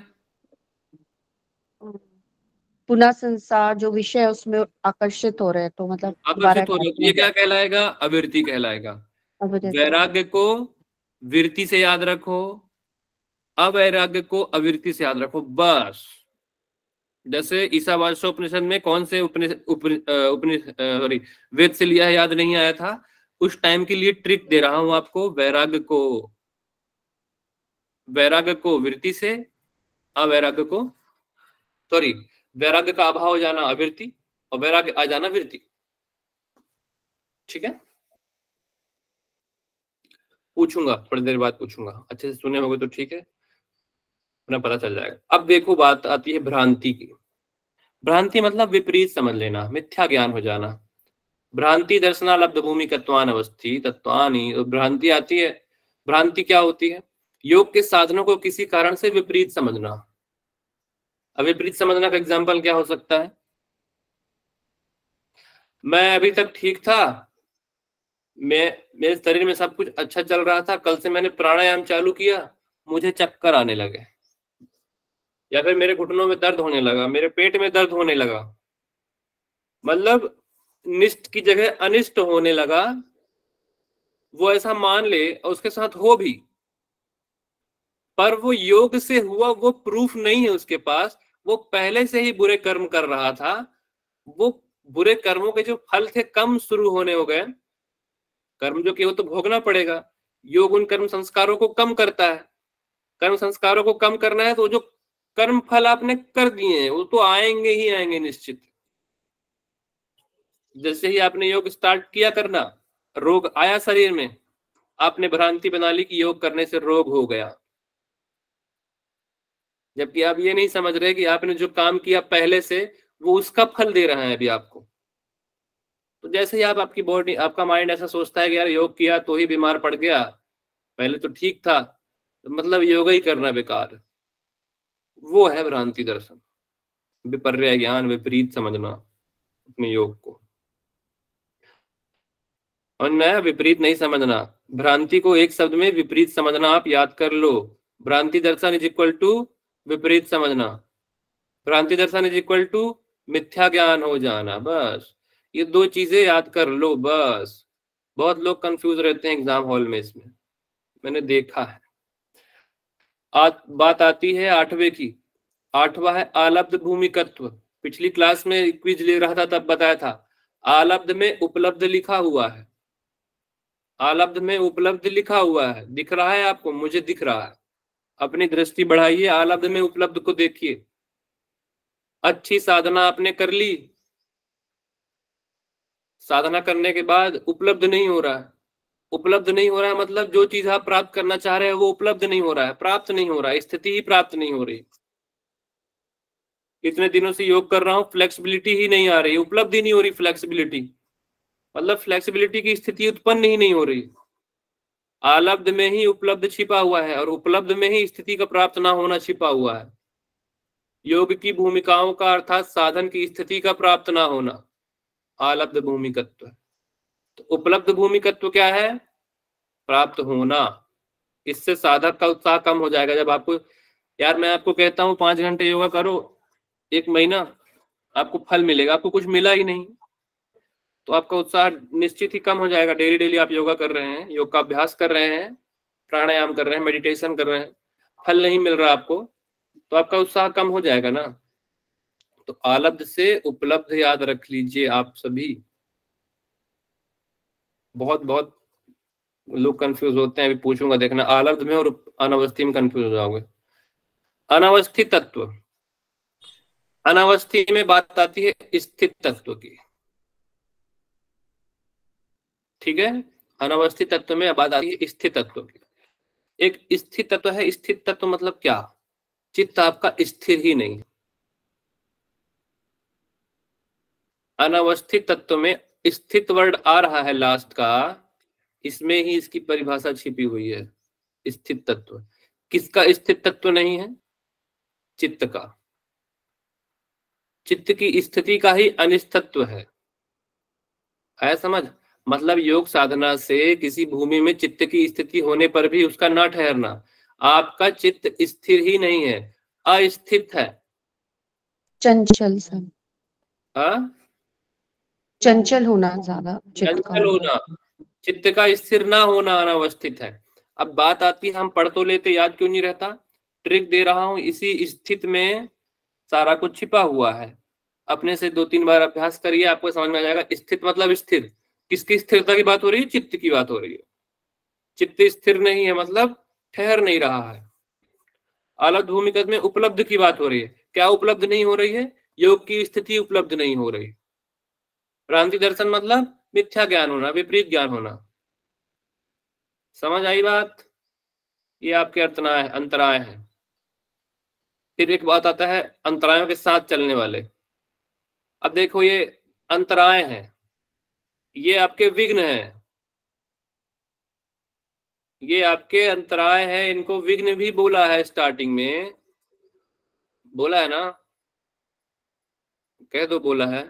पुनः संसार जो विषय है उसमें आकर्षित हो रहे हैं, तो मतलब आकर्षित हो रहे हो, ये क्या कहलाएगा? अविरति कहलाएगा। अविरति। वैराग्य को विरति से याद रखो, अवैराग्य को अविरति से याद रखो, बस। जैसे ईशावास्योपनिषद में कौन से सॉरी वेद से लिया है याद नहीं आया था, उस टाइम के लिए ट्रिक दे रहा हूं आपको। वैराग्य को विरति से, अवैराग्य को, सॉरी वैराग्य का अभाव हो जाना अविरति और वैराग्य आ जाना विरति। ठीक है, पूछूंगा थोड़ी देर बाद, पूछूंगा, अच्छे से सुने होगे तो ठीक है, अपना पता चल जाएगा। अब देखो बात आती है भ्रांति की। भ्रांति मतलब विपरीत समझ लेना, मिथ्या ज्ञान हो जाना। भ्रांति दर्शनालब्ध भूमिकत्वान अवस्थी तत्वानि, भ्रांति आती है। भ्रांति क्या होती है? योग के साधनों को किसी कारण से विपरीत समझना। अब विपरीत समझना का एग्जाम्पल क्या हो सकता है? मैं अभी तक ठीक था, मेरे शरीर में सब कुछ अच्छा चल रहा था, कल से मैंने प्राणायाम चालू किया, मुझे चक्कर आने लगे, या फिर मेरे घुटनों में दर्द होने लगा, मेरे पेट में दर्द होने लगा, मतलब निष्ठ की जगह अनिष्ट होने लगा। वो ऐसा मान ले और उसके साथ हो भी, पर वो योग से हुआ वो प्रूफ नहीं है उसके पास, वो पहले से ही बुरे कर्म कर रहा था, वो बुरे कर्मों के जो फल थे कम शुरू होने हो गए। कर्म जो कि वो तो भोगना पड़ेगा, योग उन कर्म संस्कारों को कम करता है। कर्म संस्कारों को कम करना है तो जो कर्म फल आपने कर दिए हैं वो तो आएंगे ही आएंगे निश्चित। जैसे ही आपने योग स्टार्ट किया करना, रोग आया शरीर में, आपने भ्रांति बना ली कि योग करने से रोग हो गया, जबकि आप ये नहीं समझ रहे कि आपने जो काम किया पहले से वो उसका फल दे रहा है अभी आपको। तो जैसे ही आपकी बॉडी, आपका माइंड ऐसा सोचता है कि यार योग किया तो ही बीमार पड़ गया, पहले तो ठीक था, तो मतलब योगा ही करना बेकार, वो है भ्रांति दर्शन, विपर्य ज्ञान, विपरीत समझना अपने योग को। और नया विपरीत नहीं समझना, भ्रांति को एक शब्द में विपरीत समझना, आप याद कर लो। भ्रांति दर्शन इज इक्वल टू विपरीत समझना, भ्रांति दर्शन इज इक्वल टू मिथ्या ज्ञान हो जाना, बस ये दो चीजें याद कर लो बस। बहुत लोग कंफ्यूज रहते हैं एग्जाम हॉल में, इसमें मैंने देखा है। बात आती है 8वें की। 8वां है आलब्ध भूमिकत्व। पिछली क्लास में क्विज ले रहा था तब बताया था, आलब्ध में उपलब्ध लिखा हुआ है, आलब्ध में उपलब्ध लिखा हुआ है, दिख रहा है आपको? मुझे दिख रहा है। अपनी दृष्टि बढ़ाइए, आलब्ध में उपलब्ध को देखिए। अच्छी साधना आपने कर ली, साधना करने के बाद उपलब्ध नहीं हो रहा है, उपलब्ध नहीं हो रहा है मतलब जो चीज आप प्राप्त करना चाह रहे हैं वो उपलब्ध नहीं हो रहा है, प्राप्त नहीं हो रहा है, स्थिति ही प्राप्त नहीं हो रही। इतने दिनों से योग कर रहा हूं, फ्लेक्सिबिलिटी ही नहीं आ रही, उपलब्ध ही नहीं हो रही फ्लेक्सिबिलिटी, मतलब फ्लेक्सिबिलिटी की स्थिति उत्पन्न ही नहीं हो रही। आलब्ध में ही उपलब्ध छिपा हुआ है और उपलब्ध में ही स्थिति का प्राप्त ना होना छिपा हुआ है। योग की भूमिकाओं का अर्थात साधन की स्थिति का प्राप्त ना होना आलब्ध भूमिकत्व। तो उपलब्ध भूमिकत्व क्या है? प्राप्त होना। इससे साधक का उत्साह कम हो जाएगा। जब आपको, यार मैं आपको कहता हूँ 5 घंटे योगा करो, 1 महीना आपको फल मिलेगा, आपको कुछ मिला ही नहीं, तो आपका उत्साह निश्चित ही कम हो जाएगा। डेली डेली आप योगा कर रहे हैं, योग का अभ्यास कर रहे हैं, प्राणायाम कर रहे हैं, मेडिटेशन कर रहे हैं, फल नहीं मिल रहा आपको, तो आपका उत्साह कम हो जाएगा ना। तो आलब्ध से उपलब्ध याद रख लीजिए आप सभी। बहुत बहुत लोग कंफ्यूज होते हैं, अभी पूछूंगा देखना, आलब्ध में और अनावस्थी में कंफ्यूज हो जाओगे। अनावस्थी तत्व, अनावस्थी में बात आती है स्थित तत्व की, ठीक है। अनावस्थित तत्व में बात आती है स्थित तत्व की। एक स्थित तत्व है, स्थित तत्व मतलब क्या? चित्त आपका स्थिर ही नहीं, अनवस्थित तत्व में स्थित वर्ड आ रहा है लास्ट का, इसमें ही इसकी परिभाषा छिपी हुई है। स्थित तत्व किसका स्थित तत्व नहीं है? चित्त का। चित्त की स्थिति का ही अनिस्तित्व है समझ। मतलब योग साधना से किसी भूमि में चित्त की स्थिति होने पर भी उसका ना ठहरना। आपका चित्त स्थिर ही नहीं है, अस्थित है, चंचल सर, हाँ चंचल होना ज्यादा चित्त का चंचल होना, चित्त का स्थिर ना होना अनावस्थित है। अब बात आती है हम पढ़ तो लेते, याद क्यों नहीं रहता? ट्रिक दे रहा हूं, इसी स्थित में सारा कुछ छिपा हुआ है। अपने से 2-3 बार अभ्यास करिए, आपको समझ में आ जाएगा। स्थित मतलब स्थिर, किसकी स्थिरता की बात हो रही है? चित्त की बात हो रही है। चित्त स्थिर नहीं है मतलब ठहर नहीं रहा है। अलग भूमिगत में उपलब्ध की बात हो रही है। क्या उपलब्ध नहीं हो रही है? योग की स्थिति उपलब्ध नहीं हो रही। भ्रांति दर्शन मतलब मिथ्या ज्ञान होना, विपरीत ज्ञान होना। समझ आई बात? ये आपके अंतराय है। फिर एक बात आता है अंतरायों के साथ चलने वाले। अब देखो ये अंतराय हैं, ये आपके विघ्न हैं, ये आपके अंतराय है। इनको विघ्न भी बोला है, स्टार्टिंग में बोला है ना, कह दो बोला है।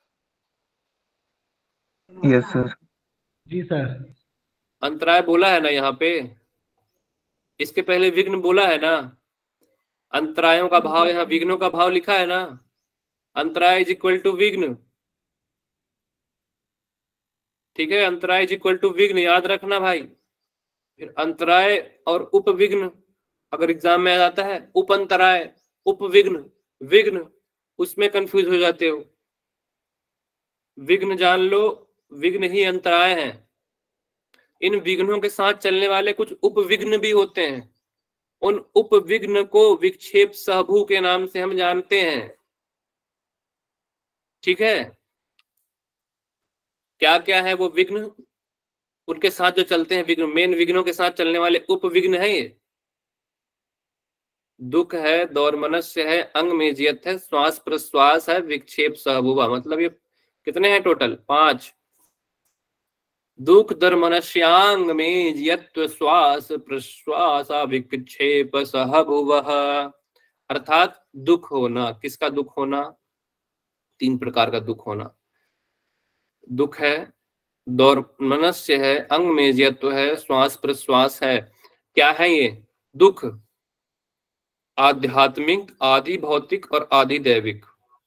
Yes sir. जी सर। अंतराय बोला है ना यहाँ पे, इसके पहले विघ्न बोला है ना। अंतरायों का भाव यहाँ विघ्नों का भाव लिखा है ना। अंतराय इज इक्वल टू विघ्न, ठीक है। अंतराय इज इक्वल टू विघ्न, याद रखना भाई। फिर अंतराय और उपविघ्न, अगर एग्जाम में आ जाता है उप अंतराय, उपविघ्न, विघ्न, उसमें कंफ्यूज हो जाते हो। विघ्न जान लो, विघ्न ही अंतराय हैं। इन विघ्नों के साथ चलने वाले कुछ उपविघ्न भी होते हैं। उन उपविघ्न को विक्षेप सहभू के नाम से हम जानते हैं, ठीक है। क्या क्या है वो विघ्न? उनके साथ जो चलते हैं विघ्न, मेन विघ्नों के साथ चलने वाले उपविघ्न है ये। दुख है, दौर्मनस्य है, अंग में जियत है, श्वास प्रश्वास है, विक्षेप सहभुवा। मतलब ये कितने हैं टोटल? 5। दुख दर्मनस्यांग में जियत्व श्वास प्रश्वास विक्षेप सहभुवः। अर्थात दुख होना। किसका दुख होना? 3 प्रकार का दुख होना। दुख है, दौर्मनस्य है, अंग में जियत्व है, श्वास प्रश्वास है। क्या है ये दुख? आध्यात्मिक, आदि भौतिक और आदि दैविक।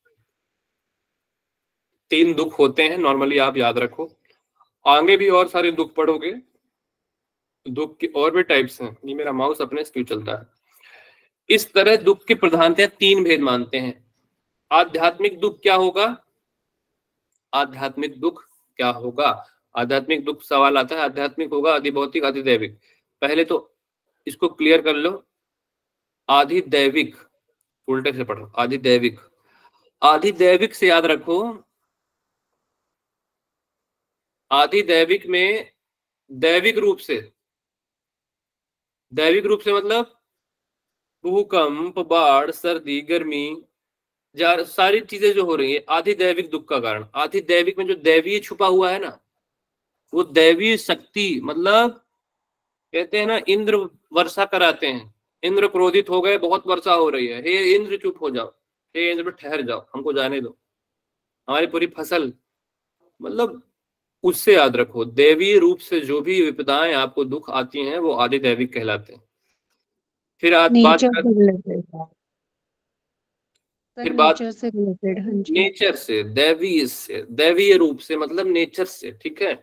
3 दुख होते हैं नॉर्मली, आप याद रखो। आगे भी और सारे दुख पढ़ोगे, दुख के और भी टाइप्स हैं। ये मेरा माउस अपने से क्यों चलता है? इस तरह दुख की प्रधानता 3 भेद मानते हैं। आध्यात्मिक दुख क्या होगा? आध्यात्मिक दुख क्या होगा? आध्यात्मिक दुख सवाल आता है। आध्यात्मिक होगा आदि भौतिक, आदि दैविक। पहले तो इसको क्लियर कर लो। आदि दैविक, उल्टे से पढ़ो, आदि दैविक। आदि दैविक से याद रखो, आदि दैविक में दैविक रूप से, दैविक रूप से मतलब भूकंप, बाढ़, सर्दी, गर्मी, सारी चीजें जो हो रही है आदि दैविक दुख का कारण। आदि दैविक में जो दैवीय छुपा हुआ है ना, वो दैवीय शक्ति, मतलब कहते हैं ना इंद्र वर्षा कराते हैं। इंद्र क्रोधित हो गए, बहुत वर्षा हो रही है, हे इंद्र चुप हो जाओ, हे इंद्र ठहर जाओ, हमको जाने दो, हमारी पूरी फसल। मतलब उससे याद रखो, दैवीय रूप से जो भी विपदाएं आपको दुख आती हैं वो आदि दैविक कहलाते हैं। फिर बात नेचर से रिलेटेड, हाँ जी। नेचर से, दैवीय रूप से मतलब नेचर से, ठीक है।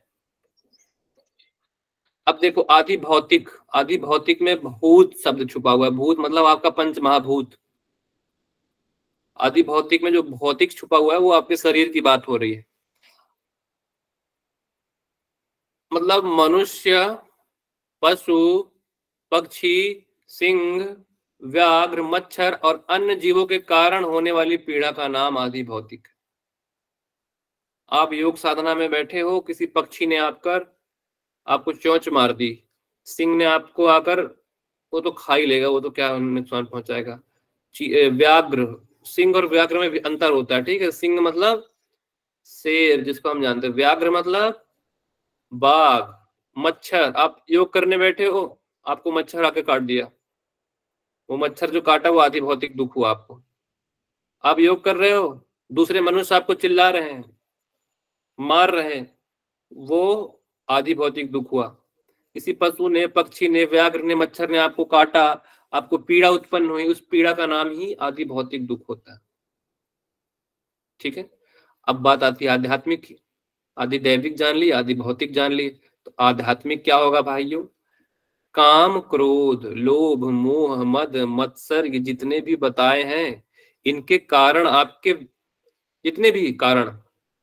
अब देखो आदि भौतिक, आदि भौतिक में भूत शब्द छुपा हुआ है। भूत मतलब आपका पंच महाभूत। आदि भौतिक में जो भौतिक छुपा हुआ है वो आपके शरीर की बात हो रही है। मतलब मनुष्य, पशु, पक्षी, सिंह, व्याघ्र, मच्छर और अन्य जीवों के कारण होने वाली पीड़ा का नाम आदि भौतिक है। आप योग साधना में बैठे हो, किसी पक्षी ने आकर आपको चोंच मार दी, सिंह ने आपको आकर, वो तो खा ही लेगा, वो तो क्या नुकसान पहुंचाएगा। व्याघ्र, सिंह और व्याघ्र में भी अंतर होता है, ठीक है। सिंह मतलब शेर जिसको हम जानते हैं, व्याघ्र मतलब बाघ, मच्छर, आप योग करने बैठे हो, आपको मच्छर आके काट दिया, वो मच्छर जो काटा वो आदि भौतिक दुख हुआ आपको। आप योग कर रहे हो, दूसरे मनुष्य आपको चिल्ला रहे हैं, मार रहे हैं, वो आदि भौतिक दुख हुआ। किसी पशु ने, पक्षी ने, व्याघ्र ने, मच्छर ने आपको काटा, आपको पीड़ा उत्पन्न हुई, उस पीड़ा का नाम ही आदि भौतिक दुख होता है। ठीक है, अब बात आती है आध्यात्मिक की। आदि दैविक जान ली, आदि भौतिक जान ली, तो आध्यात्मिक क्या होगा भाइयों? काम, क्रोध, लोभ, मोह, मद, मत्सर, ये जितने भी बताए हैं, इनके कारण, आपके जितने भी कारण,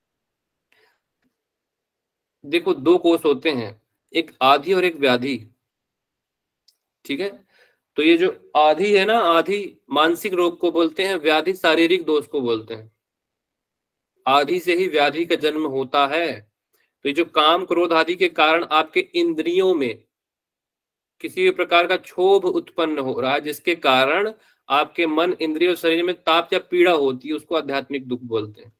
देखो दो कोष होते हैं, एक आधि और एक व्याधि। ठीक है, तो ये जो आधि है ना, आधि मानसिक रोग को बोलते हैं, व्याधि शारीरिक दोष को बोलते हैं। आधि से ही व्याधि का जन्म होता है। तो ये जो काम, क्रोध आदि के कारण आपके इंद्रियों में किसी भी प्रकार का क्षोभ उत्पन्न हो रहा है, जिसके कारण आपके मन, इंद्रिय और शरीर में ताप या पीड़ा होती है, उसको आध्यात्मिक दुख बोलते हैं।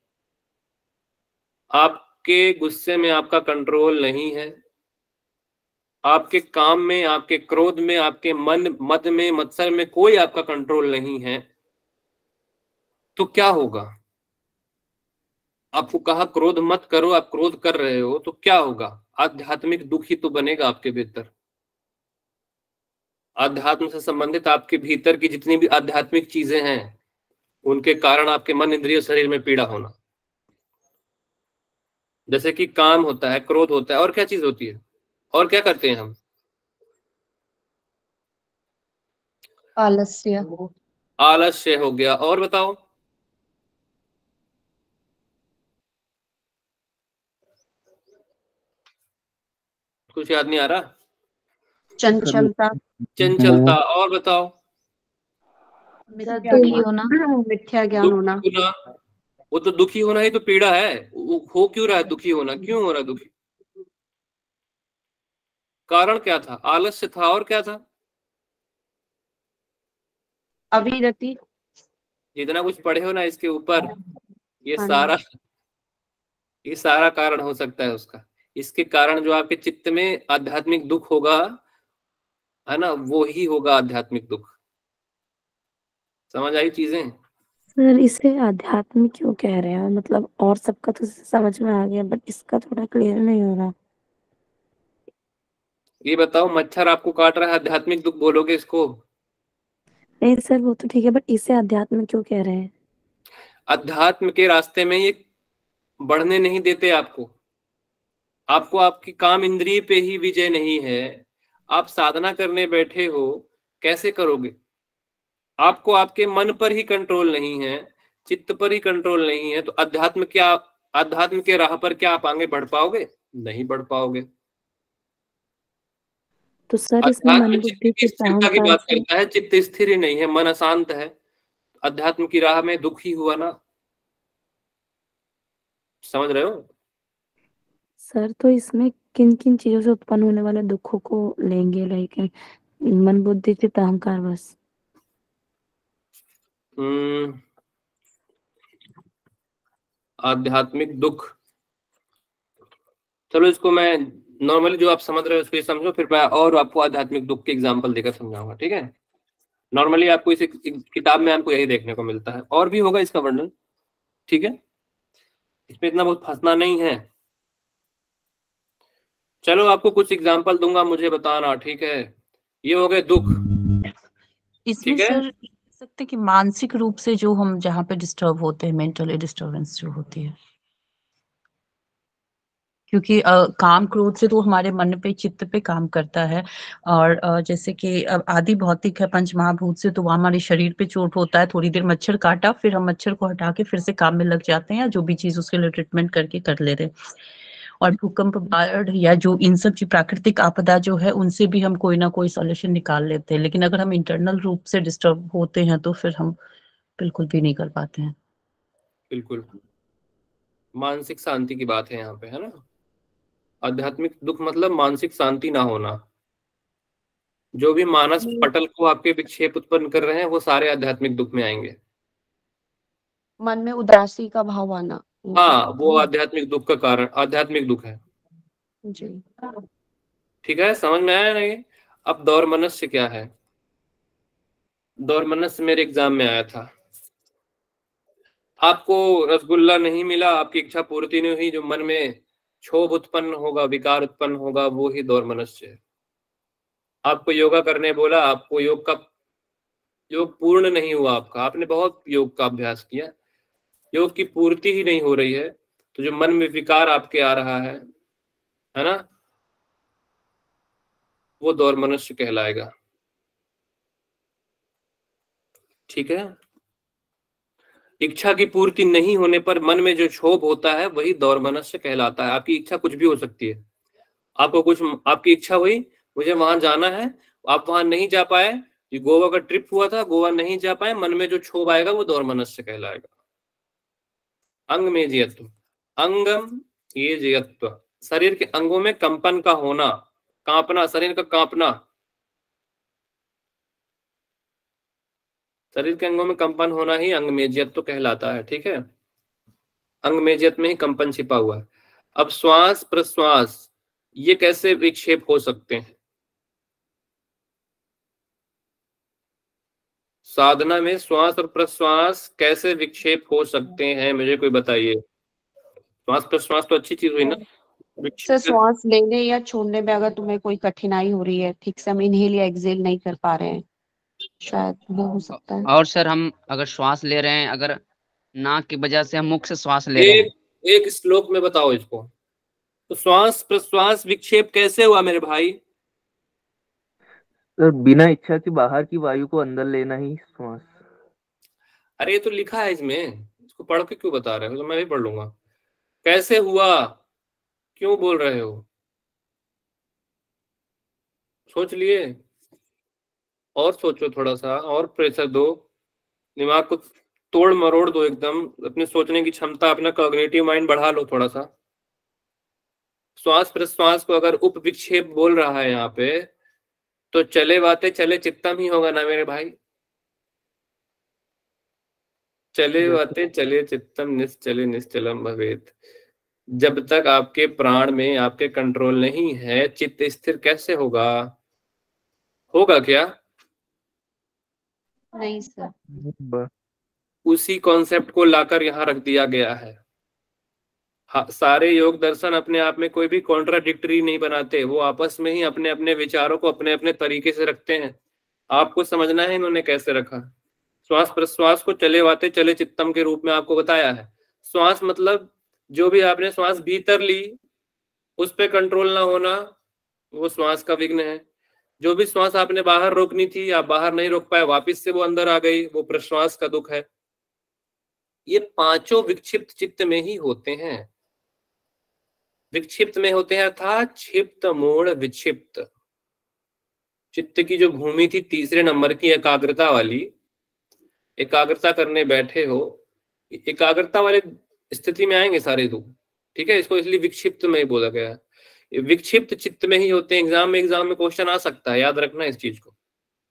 आपके गुस्से में आपका कंट्रोल नहीं है, आपके काम में, आपके क्रोध में, आपके मन, मद में, मत्सर में कोई आपका कंट्रोल नहीं है, तो क्या होगा? आपको कहा क्रोध मत करो, आप क्रोध कर रहे हो, तो क्या होगा? आध्यात्मिक दुख ही तो बनेगा आपके भीतर। आध्यात्म से संबंधित आपके भीतर की जितनी भी आध्यात्मिक चीजें हैं, उनके कारण आपके मन, इंद्रिय, शरीर में पीड़ा होना। जैसे कि काम होता है, क्रोध होता है, और क्या चीज होती है, और क्या करते हैं हम? आलस्य। आलस्य हो गया, और बताओ? कुछ याद नहीं आ रहा? चंचलता। चंचलता, और बताओ? दुखी होना, मिथ्या ज्ञान होना। वो तो दुखी होना ही तो पीड़ा है। वो हो क्यों रहा है दुखी होना, क्यों हो रहा है दुखी? कारण क्या था? आलस्य था, और क्या था? अविरति। जितना कुछ पढ़े हो ना इसके ऊपर, ये हाँ सारा कारण हो सकता है उसका। इसके कारण जो आपके चित्त में आध्यात्मिक दुख होगा, है ना, वो ही होगा आध्यात्मिक दुख। समझ आई चीजें? सर इसे आध्यात्मिक क्यों कह रहे हैं? मतलब और सबका तो समझ में आ गया, बट इसका थोड़ा क्लियर नहीं हो रहा। ये बताओ, मच्छर आपको काट रहा है, आध्यात्मिक दुख बोलोगे इसको? नहीं सर वो तो ठीक है, बट इसे आध्यात्मिक क्यों कह रहे हैं? अध्यात्म के रास्ते में ये बढ़ने नहीं देते आपको। आपको आपकी काम इंद्रिय पे ही विजय नहीं है, आप साधना करने बैठे हो, कैसे करोगे? आपको आपके मन पर ही कंट्रोल नहीं है, चित्त पर ही कंट्रोल नहीं है, तो अध्यात्म के राह पर क्या आप आगे बढ़ पाओगे? नहीं बढ़ पाओगे। तो सर इसमें मन बुद्धि के स्थिरता की बात करता है, चित्त स्थिर ही नहीं है, मन अशांत है, अध्यात्म की राह में दुख ही हुआ ना। समझ रहे हो? सर तो इसमें किन किन चीजों से उत्पन्न होने वाले दुखों को लेंगे, लाइक मन बुद्धि चित्त अहंकार बस? आध्यात्मिक दुख, चलो इसको मैं नॉर्मली जो आप समझ रहे हो उसको समझो, फिर मैं और आपको आध्यात्मिक दुख के एग्जाम्पल देकर समझाऊंगा। ठीक है, नॉर्मली आपको इस किताब में आपको यही देखने को मिलता है, और भी होगा इसका वर्णन। ठीक है, इसमें इतना बहुत फंसना नहीं है। चलो आपको कुछ एग्जाम्पल दूंगा, मुझे बताना। ठीक है, ये हो गए दुख। इसमें सर सकते कि मानसिक रूप से जो हम जहाँ पे डिस्टर्ब होते हैं, मेंटली डिस्टर्बेंस जो होती है, क्योंकि काम क्रोध से तो हमारे मन पे, चित्त पे काम करता है। और जैसे कि आदि भौतिक है, पंच महाभूत से, तो वहाँ हमारे शरीर पे चोट होता है, थोड़ी देर मच्छर काटा, फिर हम मच्छर को हटा के फिर से काम में लग जाते हैं, या जो भी चीज उसके लिए ट्रीटमेंट करके कर ले रहे। और भूकंप, बाढ़, या जो इन सब की प्राकृतिक आपदा जो है, उनसे भी हम कोई ना कोई सॉल्यूशन निकाल लेते हैं। लेकिन अगर हम इंटरनल रूप से डिस्टर्ब होते हैं तो फिर हम बिल्कुल भी नहीं कर पाते हैं। बिल्कुल, मानसिक शांति की बात है यहाँ पे, है ना। आध्यात्मिक दुख मतलब मानसिक शांति ना होना। जो भी मानस पटल को आपके विक्षेप उत्पन्न कर रहे हैं, वो सारे आध्यात्मिक दुख में आएंगे। मन में उदासी का भाव आना। हाँ, वो आध्यात्मिक दुख का कारण, आध्यात्मिक दुख है। जी। ठीक है, समझ में आया नहीं? अब दौर मनस्य क्या है? दौर मनस्य मेरे एग्जाम में आया था। आपको रसगुल्ला नहीं मिला, आपकी इच्छा पूर्ति नहीं हुई, जो मन में क्षोभ उत्पन्न होगा, विकार उत्पन्न होगा, वो ही दौर मनस्य है। आपको योगा करने बोला, आपको योग पूर्ण नहीं हुआ आपका, आपने बहुत योग का अभ्यास किया, योग की पूर्ति ही नहीं हो रही है, तो जो मन में विकार आपके आ रहा है ना, वो दौर मनुष्य कहलाएगा। ठीक है, इच्छा की पूर्ति नहीं होने पर मन में जो क्षोभ होता है वही दौर मनुष्य कहलाता है। आपकी इच्छा कुछ भी हो सकती है, आपकी इच्छा हुई मुझे वहां जाना है, आप वहां नहीं जा पाए, ये गोवा का ट्रिप हुआ था, गोवा नहीं जा पाए, मन में जो क्षोभ आएगा वो दौर मनुष्य कहलाएगा। अंग में जयत्व, अंगम ये जयत्व, शरीर के अंगों में कंपन का होना, कांपना, शरीर का कांपना, शरीर के अंगों में कंपन होना ही अंगमेजियत्व कहलाता है। ठीक है, अंगमेजियत में ही कंपन छिपा हुआ है। अब श्वास प्रश्वास ये कैसे विक्षेप हो सकते हैं? साधना में श्वास और प्रश्वास कैसे विक्षेप हो सकते हैं, मुझे कोई बताइए। श्वास प्रश्वास तो अच्छी चीज हुई ना। सर श्वास लेने या छोड़ने में अगर तुम्हें कोई कठिनाई हो रही है, ठीक से हम इनहेल या एक्सेल नहीं कर पा रहे हैं, शायद वो हो सकता है। और सर हम अगर श्वास ले रहे हैं, अगर नाक की वजह से हम मुख से श्वास ले रहे हैं, एक श्लोक में बताओ इसको। तो श्वास प्रश्वास विक्षेप कैसे हुआ मेरे भाई? सर बिना इच्छा के बाहर की वायु को अंदर लेना ही श्वास। अरे ये तो लिखा है इसमें, इसको पढ़ के क्यों बता रहे हो? तो मैं भी पढ़ लूंगा। कैसे हुआ, क्यों बोल रहे हो? सोच लिए? और सोचो, थोड़ा सा और प्रेशर दो, दिमाग को तोड़ मरोड़ दो एकदम, अपनी सोचने की क्षमता, अपना कॉग्निटिव माइंड बढ़ा लो थोड़ा सा। श्वास प्रश्वास को अगर उप विक्षेप बोल रहा है यहाँ पे, तो चले बातें चले चित्तम ही होगा ना मेरे भाई। चले बातें चले चित्तम निश्चले निश्चलम भवेत। जब तक आपके प्राण में आपके कंट्रोल नहीं है, चित्त स्थिर कैसे होगा? होगा क्या? नहीं सर। उसी कॉन्सेप्ट को लाकर यहाँ रख दिया गया है। सारे योग दर्शन अपने आप में कोई भी कॉन्ट्राडिक्टरी नहीं बनाते, वो आपस में ही अपने अपने विचारों को अपने अपने तरीके से रखते हैं। आपको समझना है इन्होंने कैसे रखा। श्वास प्रश्वास को चले बातें चले चित्तम के रूप में आपको बताया है। श्वास मतलब जो भी आपने श्वास भीतर ली उस पे कंट्रोल ना होना, वो श्वास का विघ्न है। जो भी श्वास आपने बाहर रोकनी थी, आप बाहर नहीं रोक पाए, वापिस से वो अंदर आ गई, वो प्रश्वास का दुख है। ये पांचों विक्षिप्त चित्त में ही होते हैं। विक्षिप्त में होते हैं अर्थात क्षिप्त मूढ़ विक्षिप्त। चित्त की जो भूमि थी तीसरे नंबर की, एकाग्रता वाली, एकाग्रता करने बैठे हो, एकाग्रता वाले स्थिति में आएंगे सारे दुख। ठीक है, इसको इसलिए विक्षिप्त में ही बोला गया है। विक्षिप्त चित्त में ही होते हैं। एग्जाम में क्वेश्चन आ सकता है, याद रखना इस चीज को।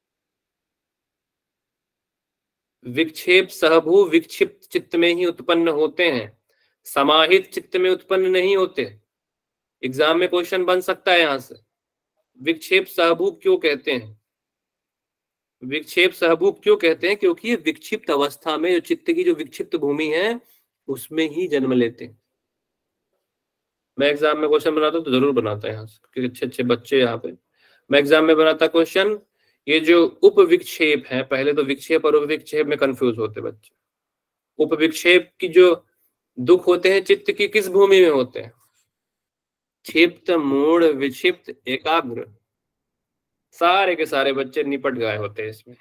विक्षेप सहभू विक्षिप्त चित्त में ही उत्पन्न होते हैं, समाहित चित्त में उत्पन्न नहीं होते। एग्जाम में क्वेश्चन बन सकता है यहां से, विक्षेप सहभू क्यों कहते हैं? विक्षेप सहभूप क्यों कहते हैं? क्योंकि ये विक्षिप्त अवस्था में, जो चित्त की जो विक्षिप्त भूमि है उसमें ही जन्म लेते हैं। मैं एग्जाम में क्वेश्चन बनाता तो जरूर बनाता यहाँ से, क्योंकि अच्छे अच्छे बच्चे यहाँ पे। मैं एग्जाम में बनाता क्वेश्चन, ये जो उप विक्षेप है, पहले तो विक्षेप और उप विक्षेप में कंफ्यूज होते बच्चे। उप विक्षेप की जो दुख होते हैं चित्त की किस भूमि में होते हैं? क्षिप्त मूढ़ विक्षिप्त एकाग्र। सारे के सारे बच्चे निपट गए होते हैं इसमें।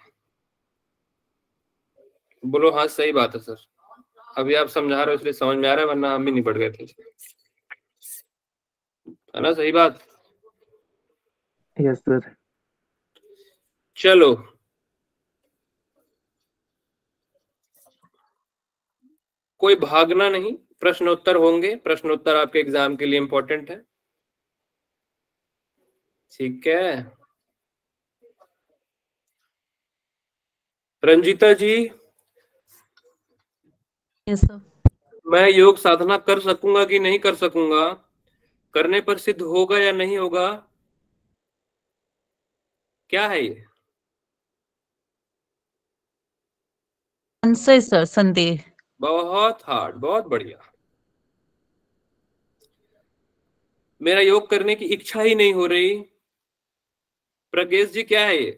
बोलो हाँ सही बात है सर, अभी आप समझा रहे हो इसलिए समझ में आ रहा है, वरना हम भी निपट गए थे, है ना? सही बात। Yes sir. चलो कोई भागना नहीं, प्रश्नोत्तर होंगे, प्रश्नोत्तर आपके एग्जाम के लिए इंपॉर्टेंट है। ठीक है, रंजीता जी। सर। मैं योग साधना कर सकूंगा कि नहीं कर सकूंगा, करने पर सिद्ध होगा या नहीं होगा, क्या है ये? संशय सर, संदेह। बहुत हार्ड, बहुत बढ़िया। मेरा योग करने की इच्छा ही नहीं हो रही। प्रज्ञेश जी, क्या है ये?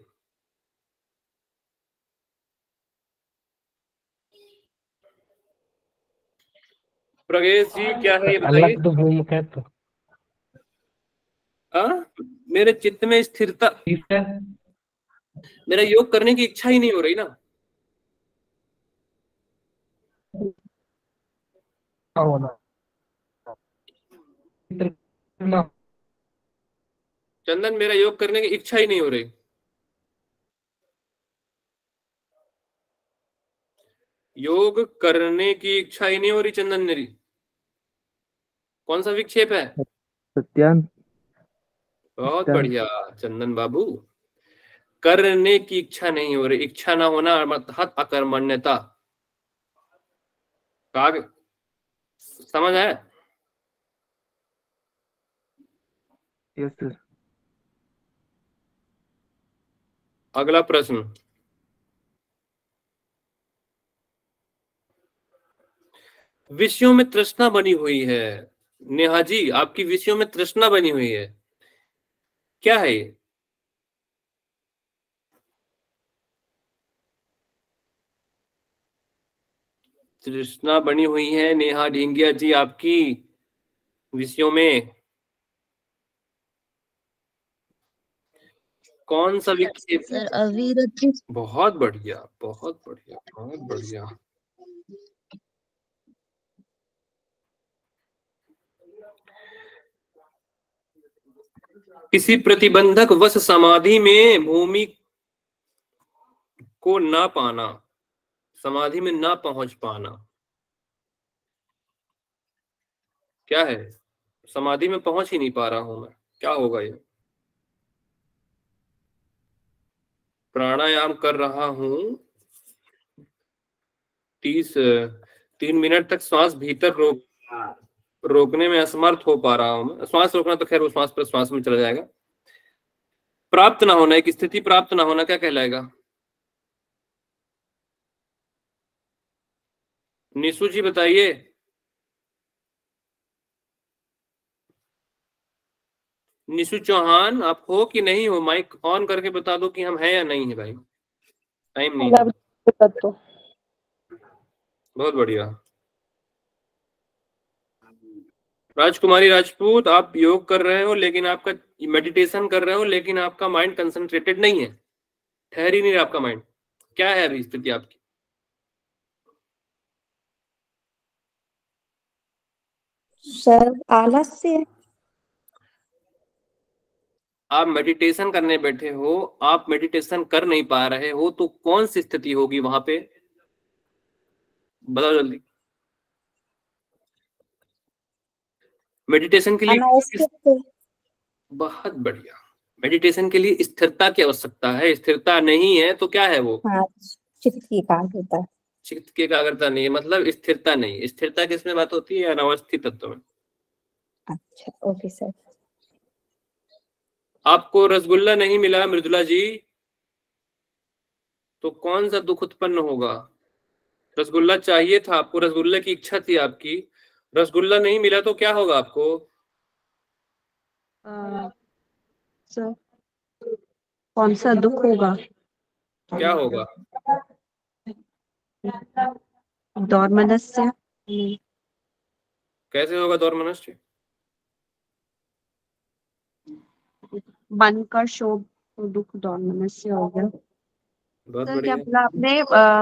प्रज्ञेश जी, क्या है ये बताइए। अलग भूमि है तो मेरे चित्त में स्थिरता, ठीक है। मेरा योग करने की इच्छा ही नहीं हो रही ना। होना चंदन, मेरा योग करने की इच्छा ही नहीं हो रही। योग करने की इच्छा ही नहीं हो रही चंदन मेरी। कौन सा विक्षेप है? सत्यान। बहुत सत्यान। बढ़िया चंदन बाबू। करने की इच्छा नहीं हो रही, इच्छा ना होना अर्थात अकर्मण्यता। काग, समझ आया? Yes sir. अगला प्रश्न। विषयों में तृष्णा बनी हुई है। नेहा जी, आपकी विषयों में तृष्णा बनी हुई है, क्या है ये? तृष्णा बनी हुई है नेहा ढींगिया जी आपकी विषयों में। कौन सा विक्षेप? सर अविरति। बहुत बढ़िया, बहुत बढ़िया, बहुत बढ़िया। किसी प्रतिबंधक वश समाधि में भूमि को ना पाना, समाधि में ना पहुंच पाना, क्या है? समाधि में पहुंच ही नहीं पा रहा हूं मैं, क्या होगा ये? प्राणायाम कर रहा हूं, 3 मिनट तक श्वास भीतर रोकने में असमर्थ हो पा रहा हूं मैं। श्वास रोकना तो खैर वो श्वास पर श्वास में चला जाएगा। प्राप्त ना होना, एक स्थिति प्राप्त ना होना, क्या कहलाएगा? निशु जी बताइए। निशु चौहान, आप हो कि नहीं हो? माइक ऑन करके बता दो कि हम हैं या नहीं है भाई, टाइम नहीं है। बहुत बढ़िया। राजकुमारी राजपूत, आप योग कर रहे हो लेकिन आपका मेडिटेशन कर रहे हो लेकिन आपका माइंड कंसंट्रेटेड नहीं है, ठहर ही नहीं रहा आपका माइंड, क्या है अभी स्थिति आपकी? सर आलस्य। आप मेडिटेशन करने बैठे हो, आप मेडिटेशन कर नहीं पा रहे हो, तो कौन सी स्थिति होगी वहां पे, बताओ जल्दी। मेडिटेशन के लिए बहुत बढ़िया, मेडिटेशन के लिए स्थिरता की आवश्यकता है। स्थिरता नहीं है तो क्या है वो? हाँ, चित्त की एकाग्रता। चित्त की एकाग्रता नहीं है, मतलब स्थिरता नहीं। स्थिरता किसमें बात होती है? अनावस्थित तत्व में। अच्छा, ओके सर। आपको रसगुल्ला नहीं मिला मृदुला जी, तो कौन सा दुख उत्पन्न होगा? रसगुल्ला चाहिए था आपको, रसगुल्ले की इच्छा थी आपकी, रसगुल्ला नहीं मिला तो क्या होगा आपको? सर कौन सा दुख होगा? क्या होगा? दौर्मनस्य। कैसे होगा दौर्मनस्य? मन का शोभ तो दुख दौर्मनस्य हो गया। बहुत सर क्या बढ़िया। बोला आपने?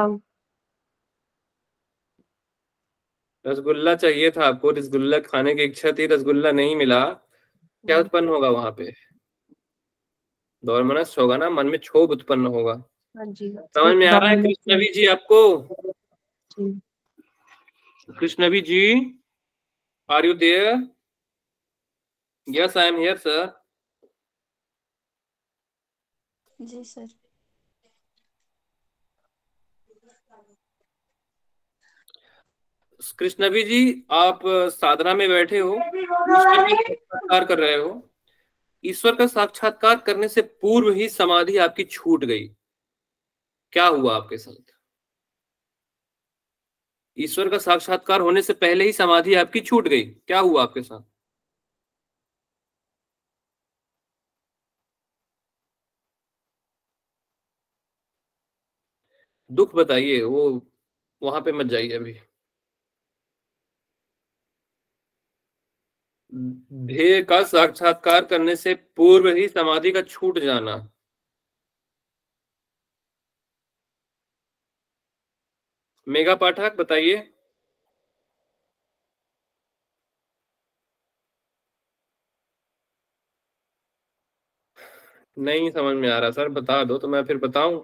रसगुल्ला चाहिए था आपको, रसगुल्ला खाने की इच्छा थी, रसगुल्ला नहीं मिला, क्या उत्पन्न होगा वहां पे? दौर्मनस्य होगा ना, मन में क्षोभ उत्पन्न होगा। हाँ जी, समझ में आ रहा है कृष्णवी जी आपको? जी। Krishnavi ji, are you there? Yes, I am here sir. जी सर। कृष्णवी जी, आप साधना में बैठे हो, ईश्वर का साक्षात्कार कर रहे हो। ईश्वर का साक्षात्कार करने से पूर्व ही समाधि आपकी छूट गई। क्या हुआ आपके साथ? ईश्वर का साक्षात्कार होने से पहले ही समाधि आपकी छूट गई, क्या हुआ आपके साथ? दुख बताइए, वो वहां पे मत जाइए अभी। ध्येय का साक्षात्कार करने से पूर्व ही समाधि का छूट जाना। मेघा पाठक बताइए। नहीं समझ में आ रहा सर, बता दो तो मैं फिर बताऊं।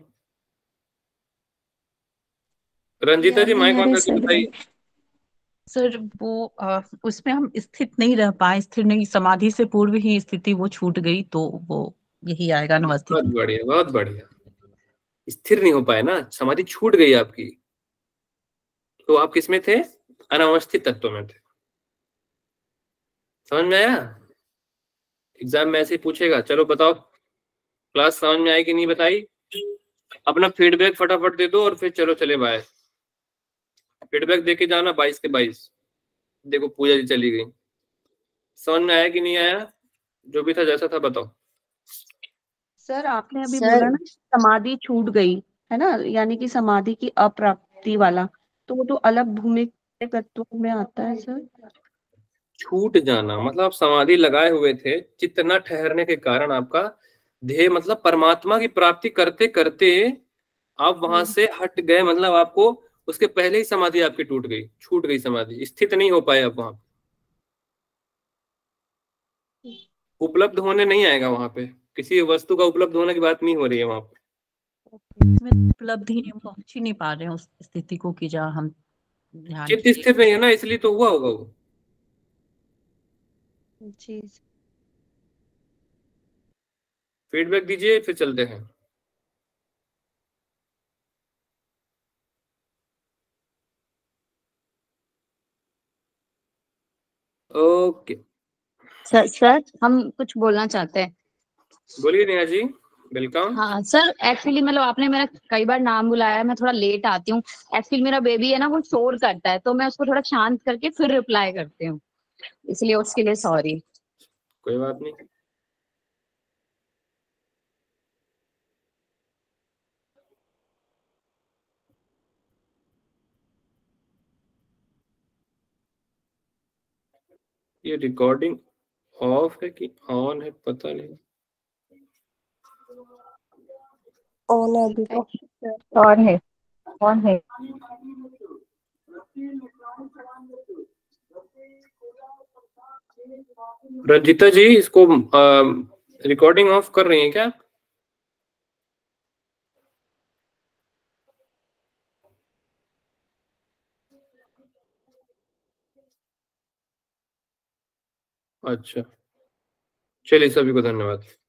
रंजीता जी याद नहीं माइक आ ऑन रही करके सर। बताइए। सर वो उसमें हम स्थित नहीं रह पाए, स्थिर नहीं, समाधि से पूर्व ही स्थिति वो छूट गई, तो वो यही आएगा अनवस्थित। बहुत बढ़िया, बहुत बढ़िया। स्थिर नहीं हो पाए ना, समाधि छूट गई आपकी, तो आप किसमें थे? अनावस्थित तत्व में थे। समझ में आया? एग्जाम में ऐसे ही पूछेगा। चलो बताओ, क्लास समझ में आई कि नहीं बताई? अपना फीडबैक फटाफट दे दो और फिर चलो चले बाय। फीडबैक देके जाना 22 के 22। देखो पूजा जी चली गई। समझ में आया कि नहीं आया? जो भी था जैसा था बताओ। सर आपने अभी सर बोला ना समाधि छूट गई, है ना, यानी कि समाधि की अप्राप्ति वाला, तो वो तो अलग भूमिका तत्व में आता है सर। छूट जाना मतलब आप समाधि लगाए हुए थे, चित्त न ठहरने के कारण आपका ध्येय मतलब परमात्मा की प्राप्ति करते करते आप वहां से हट गए, मतलब आपको उसके पहले ही समाधि आपकी टूट गई, छूट गई समाधि, स्थित नहीं हो पाए आप वहां। उपलब्ध होने नहीं आएगा वहां पे, किसी वस्तु का उपलब्ध होने की बात नहीं हो रही है वहां पे। इसमें उपलब्धि नहीं, हम पहुंच ही नहीं पा रहे हैं उस स्थिति को कि जहाँ हम ध्यान चित्त स्थिर नहीं है ना, इसलिए तो हुआ होगा वो। जी फीडबैक दीजिए फिर चलते हैं। ओके सर हम कुछ बोलना चाहते हैं। बोलिए नेहा जी, वेलकम। हाँ सर, एक्चुअली मतलब आपने मेरा कई बार नाम बुलाया, मैं थोड़ा लेट आती हूँ। एक्चुअली मेरा बेबी है ना, वो शोर करता है, तो मैं उसको थोड़ा शांत करके फिर रिप्लाई करती हूँ, इसलिए उसके लिए सॉरी। कोई बात नहीं। ये रिकॉर्डिंग ऑफ है कि ऑन है पता नहीं। ऑन है अभी तो। ऑन है, ऑन है। रंजिता जी इसको रिकॉर्डिंग ऑफ कर रही हैं क्या? अच्छा चलिए, सभी को धन्यवाद।